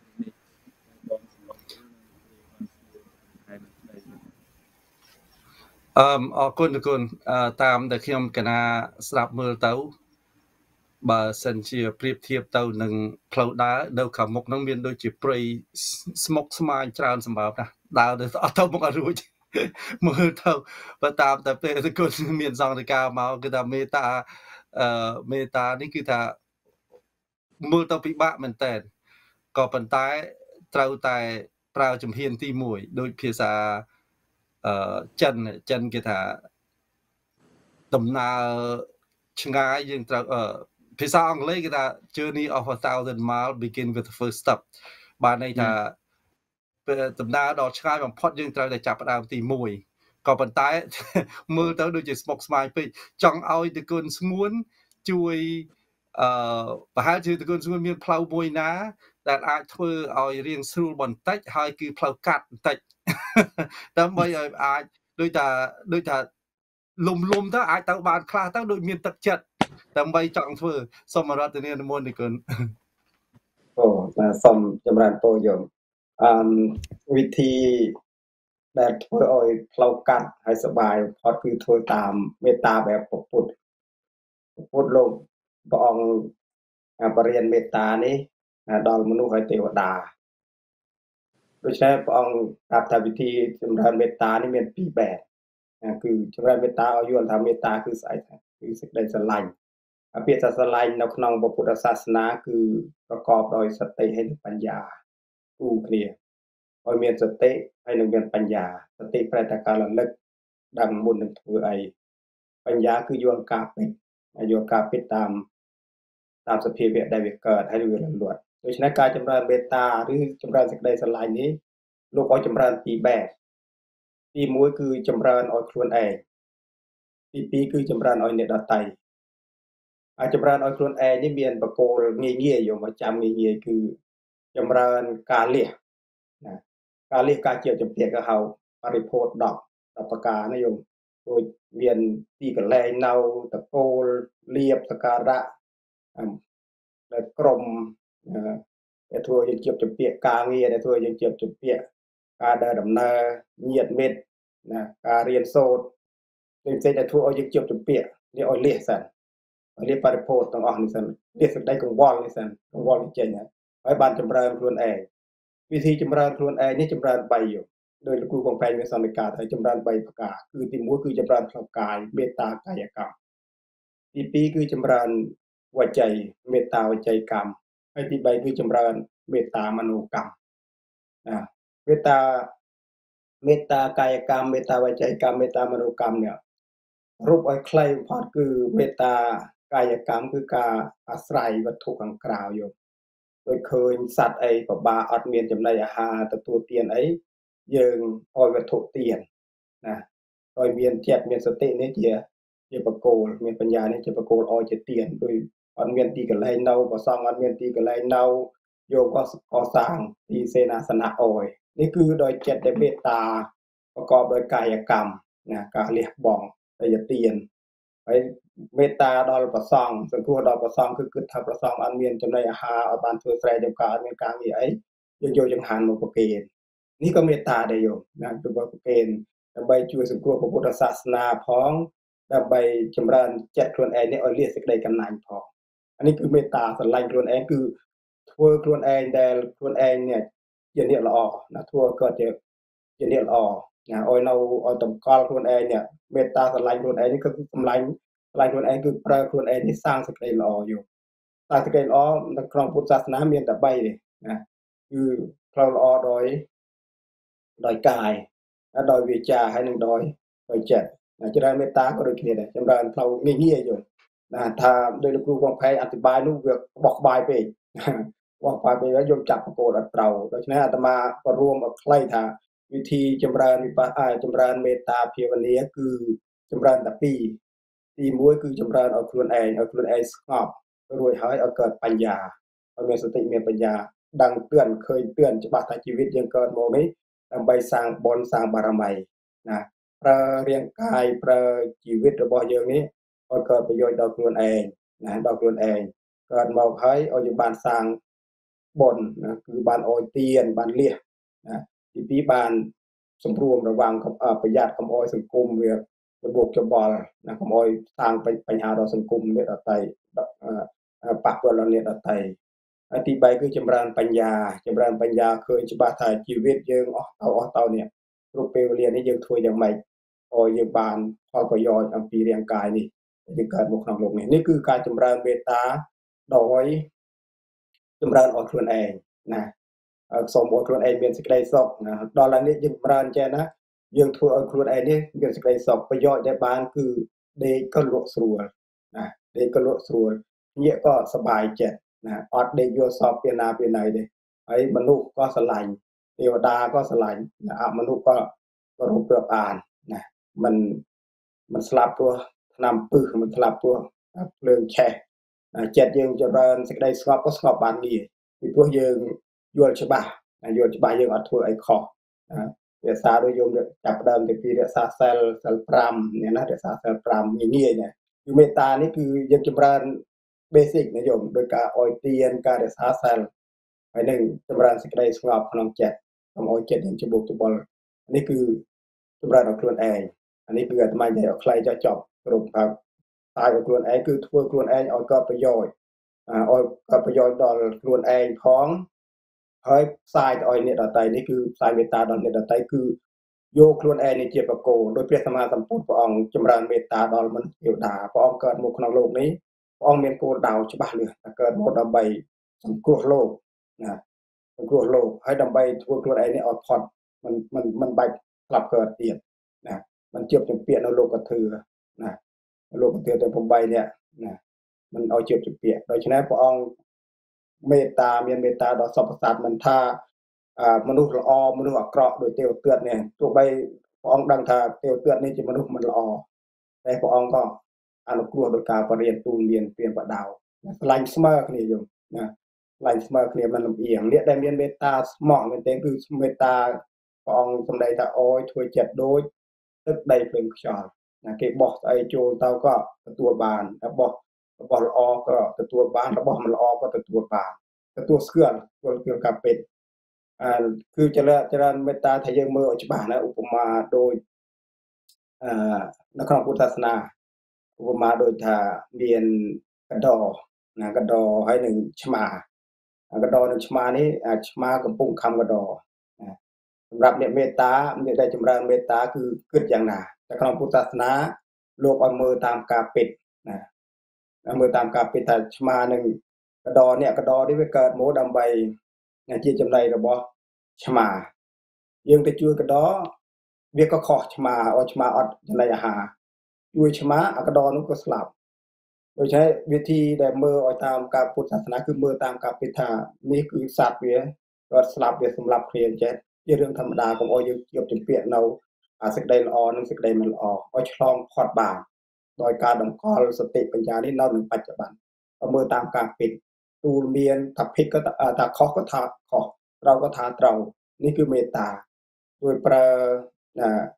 អឺអរគុណអរគុណតាមដែលខ្ញុំកណាស្ដាប់មើលទៅបើសិនជាប្រៀបធៀបទៅនឹងផ្លូវដើរនៅខាងមុខហ្នឹងមានដូចជាព្រៃស្មុកស្មាញច្រើនសម្រាប់ណាដើរទៅអត់ទៅមុខអត់រួចមើលទៅបើតាមតែពេលទៅគុណមានសង្ឃការមកគឺថាមេត្តាអឺមេត្តានេះគឺថាមើលទៅពិបាកមែនតើក៏ប៉ុន្តែត្រូវតែប្រើជំហានទីមួយដូចភាសាអឺចិនចិនគេថាដំណើរឆ្ងាយយើងត្រូវអឺភាសាអង់គ្លេសគេថា journey of a thousand miles begin with the first step បានន័យថាពេលដំណើរដ៏ឆ្ងាយបំផុតយើងត្រូវតែចាប់ផ្ដើមទីមួយក៏ប៉ុន្តែមើលទៅដូចជាស្មុគស្មាញពេកចង់ឲ្យតគុណស្ងួនជួយអឺប្រហែលជាតគុណស្ងួនមានផ្លូវមួយណាដែលអាចធ្វើឲ្យរៀងស្រួលបន្តិចហើយគឺផ្លូវកាត់បន្តិចដើម្បីឲ្យអាចដូចថាដូចថាលំលំទៅអាចទៅបានខ្លះទៅដូចមានទឹកចិត្តដើម្បីចង់ធ្វើសូមរដ្ឋនានិមន្តនេះគុណអូបាទសូមចម្រើនពរយោអឺវិធីដែលធ្វើឲ្យផ្លូវកាត់ហើយសុបាយបំផុតគឺធ្វើតាមមេត្តាបែបពុទ្ធពុទ្ធលោកព្រះអង្គបរិញ្ញាមេត្តានេះដល់មនុស្សហើយទេវតាដូច្នេះព្រះអង្គប្រាប់ថាវិធីចម្រើនមេត្តានេះមានពីរបែបគឺចម្រើនមេត្តាឲ្យយល់ថាមេត្តាគឺស្អីគឺសេចក្តីស្រឡាញ់ពាក្យថាស្រឡាញ់នៅក្នុងពុទ្ធសាសនាគឺប្រកបដោយសតិហើយនិងបញ្ញាគូគ្នាឲ្យមានសតិហើយនិងមានបញ្ញាសតិប្រែតែការរលឹកដឹងមុននឹងធ្វើអីបញ្ញាគឺយល់ការពិតហើយយល់ការពិតតាមតាមសភាវៈដែលវាកើតហើយវារលត់ដូច្នេះការចម្រើនមេត្តាឬចម្រើនសេចក្តីស្រឡាញ់នេះលោកឲ្យចម្រើនពីរបែបទីមួយគឺចម្រើនឲ្យខ្លួនឯងទីពីរគឺចម្រើនឲ្យអ្នកដទៃអាចចម្រើនឲ្យខ្លួនឯងនេះមានបកគោលងាយងាយយកមកចាំងាយងាយគឺចម្រើនការលះណាការលះការជាជំពាក់ក៏ហៅបរិភោគដប់ដប់ប្រការណាយោដូចមានទីកន្លែងនៅតកូលលៀបសការៈដែលក្រុមដែលធ្វើយើងជាជំពាក់ការងារដែលធ្វើយើងជាជំពាក់ការដើរដំណើរញាតិមិត្តណាការរៀនសូត្រផ្សេងៗដែលធ្វើឲ្យយើងជាជំពាក់នេះឲ្យលះសិនឲ្យលះបរិភោគទាំងអស់នេះសិនលះសេចក្តីកង្វល់នេះសិនកង្វល់នេះចេញហើយបានចម្រើនខ្លួនឯងវិធីចម្រើនខ្លួនឯងនេះចម្រើនបីយកដោយលោកគ្រូកំពែងមានសន្និកាហើយចម្រើនបីប្រការគឺទីមួយគឺចម្រើនផ្លូវកាយមេត្តាកាយកម្មទីពីរគឺចម្រើនវចីមេត្តាវចីកម្មហើយទីបីគឺចម្រើនមេត្តាមនោកម្មណាមេត្តាមេត្តាកាយកម្មមេត្តាវចីកម្មមេត្តាមនោកម្មនេះរូបឲ្យខ្លីបំផុតគឺមេត្តាកាយកម្មគឺការអាស្រ័យវត្ថុខាងក្រៅយកដូចឃើញសត្វអីពិបាកអត់មានចំណីអាហារទទួលទានអីយើងឲ្យវត្ថុទានណាឲ្យមានចិត្តមានសតិនេះជាជាបកគោលមានបញ្ញានេះជាបកគោលឲ្យជាទានដូចអត់មានទីកន្លែងនៅប្រសងអត់មានទីកន្លែងនៅយកក៏កសាងទីសេនាសនៈអយនេះគឺដោយចិត្តដែលមេត្តាប្រកបដោយកាយកម្មណាការលះបង់តែយទានហើយមេត្តាដល់ប្រសង់សង្គ្រោះដល់ប្រសង់គឺគិតថាប្រសង់អត់មានចំណីអាហារឲ្យបានធ្វើស្រែចម្ការអត់មានការងារអីយើងយកចង្ហាន់មកប្រគេននេះក៏មេត្តាដែរយោណាទៅប្រគេនដើម្បីជួយសង្គ្រោះពុទ្ធសាសនាផងដើម្បីចម្រើនចិត្តខ្លួនឯងនេះឲ្យលះសេចក្តីកំណាញ់ផងអានេះគឺមេត្តាស្រឡាញ់ខ្លួនឯងគឺធ្វើខ្លួនឯងដែលខ្លួនឯងនេះជាអ្នកល្អណាធ្វើគាត់ជាជាអ្នកល្អណាឲ្យនៅឲ្យតម្កល់ខ្លួនឯងនេះមេត្តាស្រឡាញ់ខ្លួនឯងនេះគឺសម្លាញ់ស្រឡាញ់ខ្លួនឯងគឺប្រើខ្លួនឯងនេះសាងសេចក្តីល្អយោតែសេចក្តីល្អនៅក្នុងពុទ្ធសាសនាមានតែបីទេណាគឺផ្លូវល្អដោយដោយកាយដោយវាចាហើយនឹងដោយដោយចិត្តច្រើនមេត្តាក៏ដូចគ្នាដែរចម្រើនផ្លូវងាយងាយយល់ណាថាដោយលោកគ្រូបងផែអធិប្បាយនោះវាបោះក្បាយពេកបោះក្បាយពេកហើយយើងចាប់បកគោលអត់ត្រូវដូច្នេះអាត្មាក៏រួមឲ្យខ្លីថាវិធីចម្រើនវិបស្សនាចម្រើនមេត្តាភាវនាគឺចម្រើនតែពីរទីមួយគឺចម្រើនឲ្យខ្លួនឯងឲ្យខ្លួនឯងស្ងប់រួចហើយឲ្យកើតបញ្ញាឲ្យមានសតិមានបញ្ញាដឹងទឿនឃើញទឿនច្បាស់ថាជីវិតយើងកើតមកនេះដើម្បីសាងបុណ្យសាងបារមីណាប្រើរាងកាយប្រើជីវិតរបស់យើងនេះឲ្យកើតប្រយោជន៍ដល់ខ្លួនឯងណាដល់ខ្លួនឯងកើតមកហើយឲ្យយើងបានសាងបុណ្យណាគឺបានអោយទានបានលះណាទីពីរបានសម្រួមរវាងប្រយ័ត្នកុំអោយសង្គមវាច្បុកច្បល់ណាកុំអោយសាងបញ្ហាដល់សង្គមអ្នកដទៃប៉ះពាល់ដល់អ្នកដទៃហើយទីបីគឺចម្រើនបញ្ញាចម្រើនបញ្ញាឃើញច្បាស់ថាជីវិតយើងអស់ទៅអស់ទៅនេះគ្រប់ពេលវេលានេះយើងធ្វើយ៉ាងម៉េចឲ្យយើងបានផលប្រយោជន៍អំពីរាងកាយនេះយើងកើតមកក្នុងโลกនេះនេះគឺការចម្រើនមេត្តាដោយចម្រើនឲ្យខ្លួនឯងណាសូមឲ្យខ្លួនឯងមានសេចក្តីសុខណាដល់ឡើយនេះយើងចម្រើនចេះណាយើងធ្វើឲ្យខ្លួនឯងនេះមានសេចក្តីសុខប្រយោជន៍ដែលបានគឺដេកក៏លក់ស្រួលណាដេកក៏លក់ស្រួលញាក់ក៏សប្បាយចិត្តណាអត់ដេកយល់សពពីណាពីណីទេហើយមនុស្សក៏ស្រឡាញ់ទេវតាក៏ស្រឡាញ់អមនុស្សក៏គោរពរាប់អានណាมันมันស្លាប់ព្រោះឆ្នាំពឹសมันស្លាប់ព្រោះភ្លើងឆេះចិត្តយើងចម្រើនសេចក្តីស្ងប់ក៏ស្ងប់បានងាយពីព្រោះយើងយល់ច្បាស់យល់ច្បាស់យើងអត់ធ្វើអីខុសរក្សាដោយយើងចាប់ដើមទៅពីរក្សាសិលសិលប្រាំនេះណារក្សាសិលប្រាំងាយងាយណាគឺមេត្តានេះគឺយើងចម្រើន basic ណាយោមដោយការអោយទានការរក្សាសិលហើយនឹងចម្រើនសេចក្តីស្ងប់ក្នុងចិត្តកុំអោយចិត្តយើងច្បុកច្បល់នេះគឺចម្រើនដល់ខ្លួនឯងអានេះគឺអាត្មានិយាយឲ្យខ្លីចោះចប់គ្រប់ហើយតែឲ្យខ្លួនឯងគឺធ្វើខ្លួនឯងឲ្យកើតប្រយោជន៍ឲ្យកើតប្រយោជន៍ដល់ខ្លួនឯងផងហើយផ្សាយទៅឲ្យអ្នកដទៃនេះគឺផ្សាយមេត្តាដល់អ្នកដទៃគឺយកខ្លួនឯងនេះជាបកគោដោយព្រះសម្មាសម្ពុទ្ធព្រះអង្គចម្រើនមេត្តាដល់មនុស្សទេវតាព្រះអង្គកើតមកក្នុងโลกនេះព្រះអង្គមានគោលដៅច្បាស់លាស់ថាកើតមកដើម្បីសង្គ្រោះលោកណាសង្គ្រោះលោកហើយដើម្បីធ្វើខ្លួនឯងនេះឲ្យផុតមិនមិនមិនបាច់ស្លាប់កើតទៀតណាមិនជាប់ជំពាក់នៅលោកធឿណាលោកធឿទាំងប្រាំបីនេះណាមិនឲ្យជាប់ជំពាក់ដូច្នេះព្រះអង្គមេត្តាមានមេត្តាដល់សពសត្វមិនថាមនុស្សល្អមនុស្សអាក្រក់ដោយទេវទត្តនេះទោះបីព្រះអង្គដឹងថាទេវទត្តនេះជាមនុស្សមិនល្អតែព្រះអង្គក៏អនុគ្រោះដោយការបរិញ្ញាទូលមានព្រានបដៅឆ្លាញ់ស្មើគ្នាយំណាឆ្លាញ់ស្មើគ្នាមិនលំអៀងអ្នកដែលមានមេត្តាស្មោះមែនទេគឺមេត្តាព្រះអង្គសម្ដែងថាអូយធ្វើចិត្តដូចទឹកដីភ្លើងខ្យល់ណាគេបោះស្អីចូលទៅក៏ទទួលបានរបស់របស់ល្អក៏ទទួលបានរបស់មិនល្អក៏ទទួលបានទទួលស្គាល់ទទួលគឺការពិតអឺគឺចរចរមេត្តាថាយើងមើលឲ្យច្បាស់ណាឧបមាដូចអឺនៅក្នុងពុទ្ធសាសនាឧបមាដូចថាមានកដណាកដហើយនឹងឆ្មាកដនិងឆ្មានេះឆ្មាកំពុងខំកដណាសម្រាប់អ្នកមេត្តាអ្នកដែលចម្រើនមេត្តាគឺគិតយ៉ាងណាតែក្នុងពុទ្ធសាសនាលោកឲ្យមើលតាមការពិតណាមើលតាមការពិតថាឆ្មានឹងកដអ្នកកដនេះវាកើតមកដើម្បីជាចំណៃរបស់ឆ្មាយើងទៅជួយកដវាក៏ខុសឆ្មាឲ្យឆ្មាអត់ចំណីអាហារជួយឆ្មាអាកដនោះក៏ស្លាប់ដូច្នេះវិធីដែលមើលឲ្យតាមការពុទ្ធសាសនាគឺមើលតាមការពិតថានេះគឺសត្វវាគាត់ស្លាប់វាសម្លាប់គ្នាចេះជារឿងធម្មតាកុំឲ្យយើងជាប់ជំពាក់នៅអាសេចក្តីល្អនិងសេចក្តីមិនល្អឲ្យឆ្លងផុតបានដោយការតម្កល់សតិបញ្ញានេះនៅក្នុងបច្ចុប្បន្នមើលតាមការពិតទូលមានថាភិកក៏ថាខុសក៏ថាខុសត្រូវក៏ថាត្រូវនេះគឺមេត្តាដោយប្រើ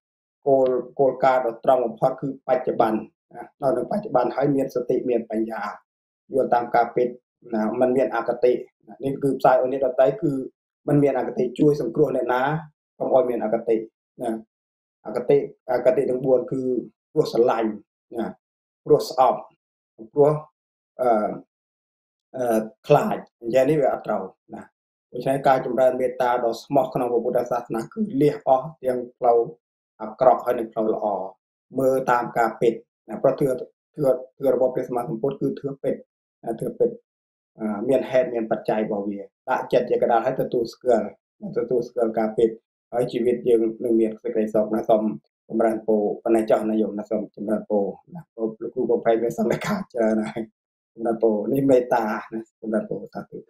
គោលគោលការណ៍ដ៏ត្រង់បំផុតគឺបច្ចុប្បន្នណានៅក្នុងបច្ចុប្បន្នហើយមានសតិមានបញ្ញាយល់តាមការពិតណាมันមានអកតេនេះគឺផ្សាយអូនេះដតៃគឺมันមានអកតេជួយសង្គ្រោះអ្នកណាកុំឲ្យមានអកតេណាអកតេអកតេទាំងបួនគឺព្រោះស្រឡាញ់ណាព្រោះស្អប់ព្រោះអឺអឺខ្លាចអញ្ចឹងនេះវាអត់ត្រូវណាដូច្នេះការចម្រើនមេត្តាដ៏ស្មោះក្នុងពុទ្ធសាសនាគឺលះអស់ទាំងផ្លូវអាក្រក់ហើយនិងផ្លូវល្អមើលតាមការពិតណាព្រោះទឿទឿទឿរបស់ព្រះសម្មាសម្ពុទ្ធគឺទឿពិតទឿពិតមានហេតុមានបច្ច័យរបស់វាដាក់ចិត្តជាកណ្ដាលហើយទទួលស្គាល់ទទួលស្គាល់ការពិតហើយជីវិតយើងនឹងមានសេចក្តីសុខណាសូមចម្រើនពរបណ្ណចោះណាយមណាសូមចម្រើនពរណាលោកគ្រូបងប្អូនមានសង្ឃការច្រើនហើយចម្រើនពរនេះមេត្តាណាចម្រើនពរសាធុ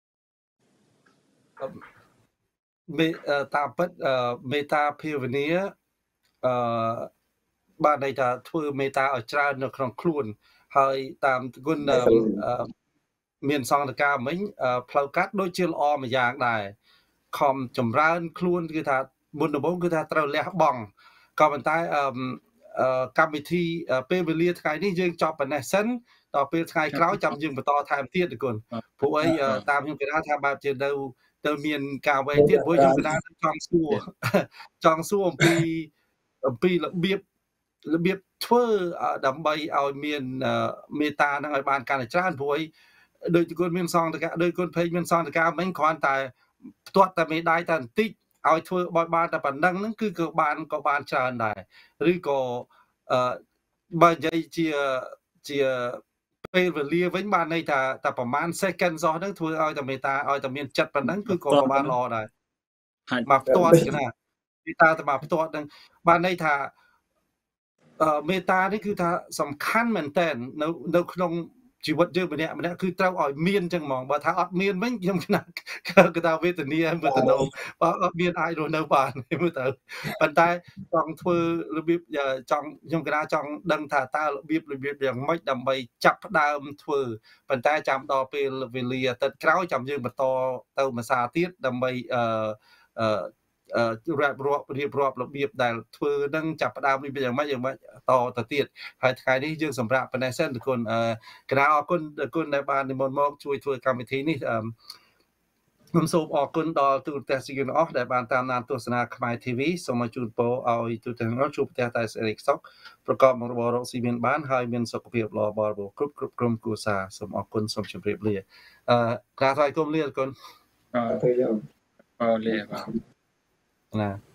មេតាមពិតមេត្តាភាវនាអឺបានន័យថាធ្វើមេត្តាឲ្យច្រើននៅក្នុងខ្លួនហើយតាមគុណមានសង្ឃការមិញផ្លូវកាត់ដូចជាល្អមួយយ៉ាងដែរខំចម្រើនខ្លួនគឺថាមុនដំបូងគឺថាត្រូវលះបង់ក៏ប៉ុន្តែអឺកម្មវិធីពេលវេលាថ្ងៃនេះយើងចប់ប៉ុណ្ណេះសិនដល់ពេលថ្ងៃក្រោយចាំយើងបន្តថែមទៀតគុណព្រោះអីតាមខ្ញុំគិតថាបែបជានៅទៅមានការវែងទៀតព្រោះខ្ញុំគិតថាចង់សួរចង់សួរអំពីអំពីរបៀបរបៀបធ្វើដើម្បីឲ្យមានមេត្តានឹងឲ្យបានកាន់តែច្រើនព្រោះអីដូចគុណមានសង្ឃការដូចគុណភេកមានសង្ឃការមិញគ្រាន់តែផ្ទាត់តែមេដៃតែបន្តិចឲ្យធ្វើឲ្យបានតែប៉ុណ្ណឹងហ្នឹងគឺក៏បានក៏បានច្រើនដែរឬក៏អឺបើនិយាយជាជាពេលវេលាវិញបានន័យថាតែប្រហែល second សោះហ្នឹងធ្វើឲ្យតែមេត្តាឲ្យតែមានចិត្តប៉ុណ្ណឹងគឺក៏បានល្អដែរមកផ្ទាត់ណាមេត្តាតែមកផ្ទាត់ហ្នឹងបានន័យថាអឺមេត្តានេះគឺថាសំខាន់មែនតើនៅនៅក្នុងជីវិតយើងម្នាក់ម្នាក់គឺត្រូវឲ្យមានចឹងហ្មងបើថាអត់មានវិញខ្ញុំណាគឺថាវេទនាវេទនោបើអត់មានអាចរស់នៅបានមើលទៅប៉ុន្តែចង់ធ្វើរបៀបចង់ខ្ញុំគិតថាចង់ដឹងថាតើរបៀបរបៀបយ៉ាងម៉េចដើម្បីចាប់ផ្ដើមធ្វើប៉ុន្តែចាំដល់ពេលវេលាអាទិត្យក្រោយចាំយើងបន្តទៅមួយសារទៀតដើម្បីអឺអឺអឺរៀបរាប់រៀបរាប់របៀបដែលធ្វើនឹងចាប់ផ្ដើមនេះយ៉ាងម៉េចយ៉ាងម៉េចតទៅទៀតហើយថ្ងៃនេះយើងសម្រាប់ប៉ុណ្ណេះសិនគុណអឺគណៈអរគុណគុណដែលបាននិមន្តមកជួយធ្វើកម្មវិធីនេះអឺខ្ញុំសូមអរគុណដល់ទូរទស្សនិកជនអស់ដែលបានតាមដានទស្សនាខ្មែរ ធី វី សូមឲ្យជូនពរឲ្យទូទាំងអស់ជួបប្រទះតែសេរីសុខប្រកបមុខរបររកស៊ីមានបានហើយមានសុខភាពល្អបរិបូរណ៍គ្រប់គ្រប់ក្រុមគ្រួសារសូមអរគុណសូមជម្រាបលាអឺក្រាបថ្វាយគុំលាគុណអរគុណអរលាបាទណា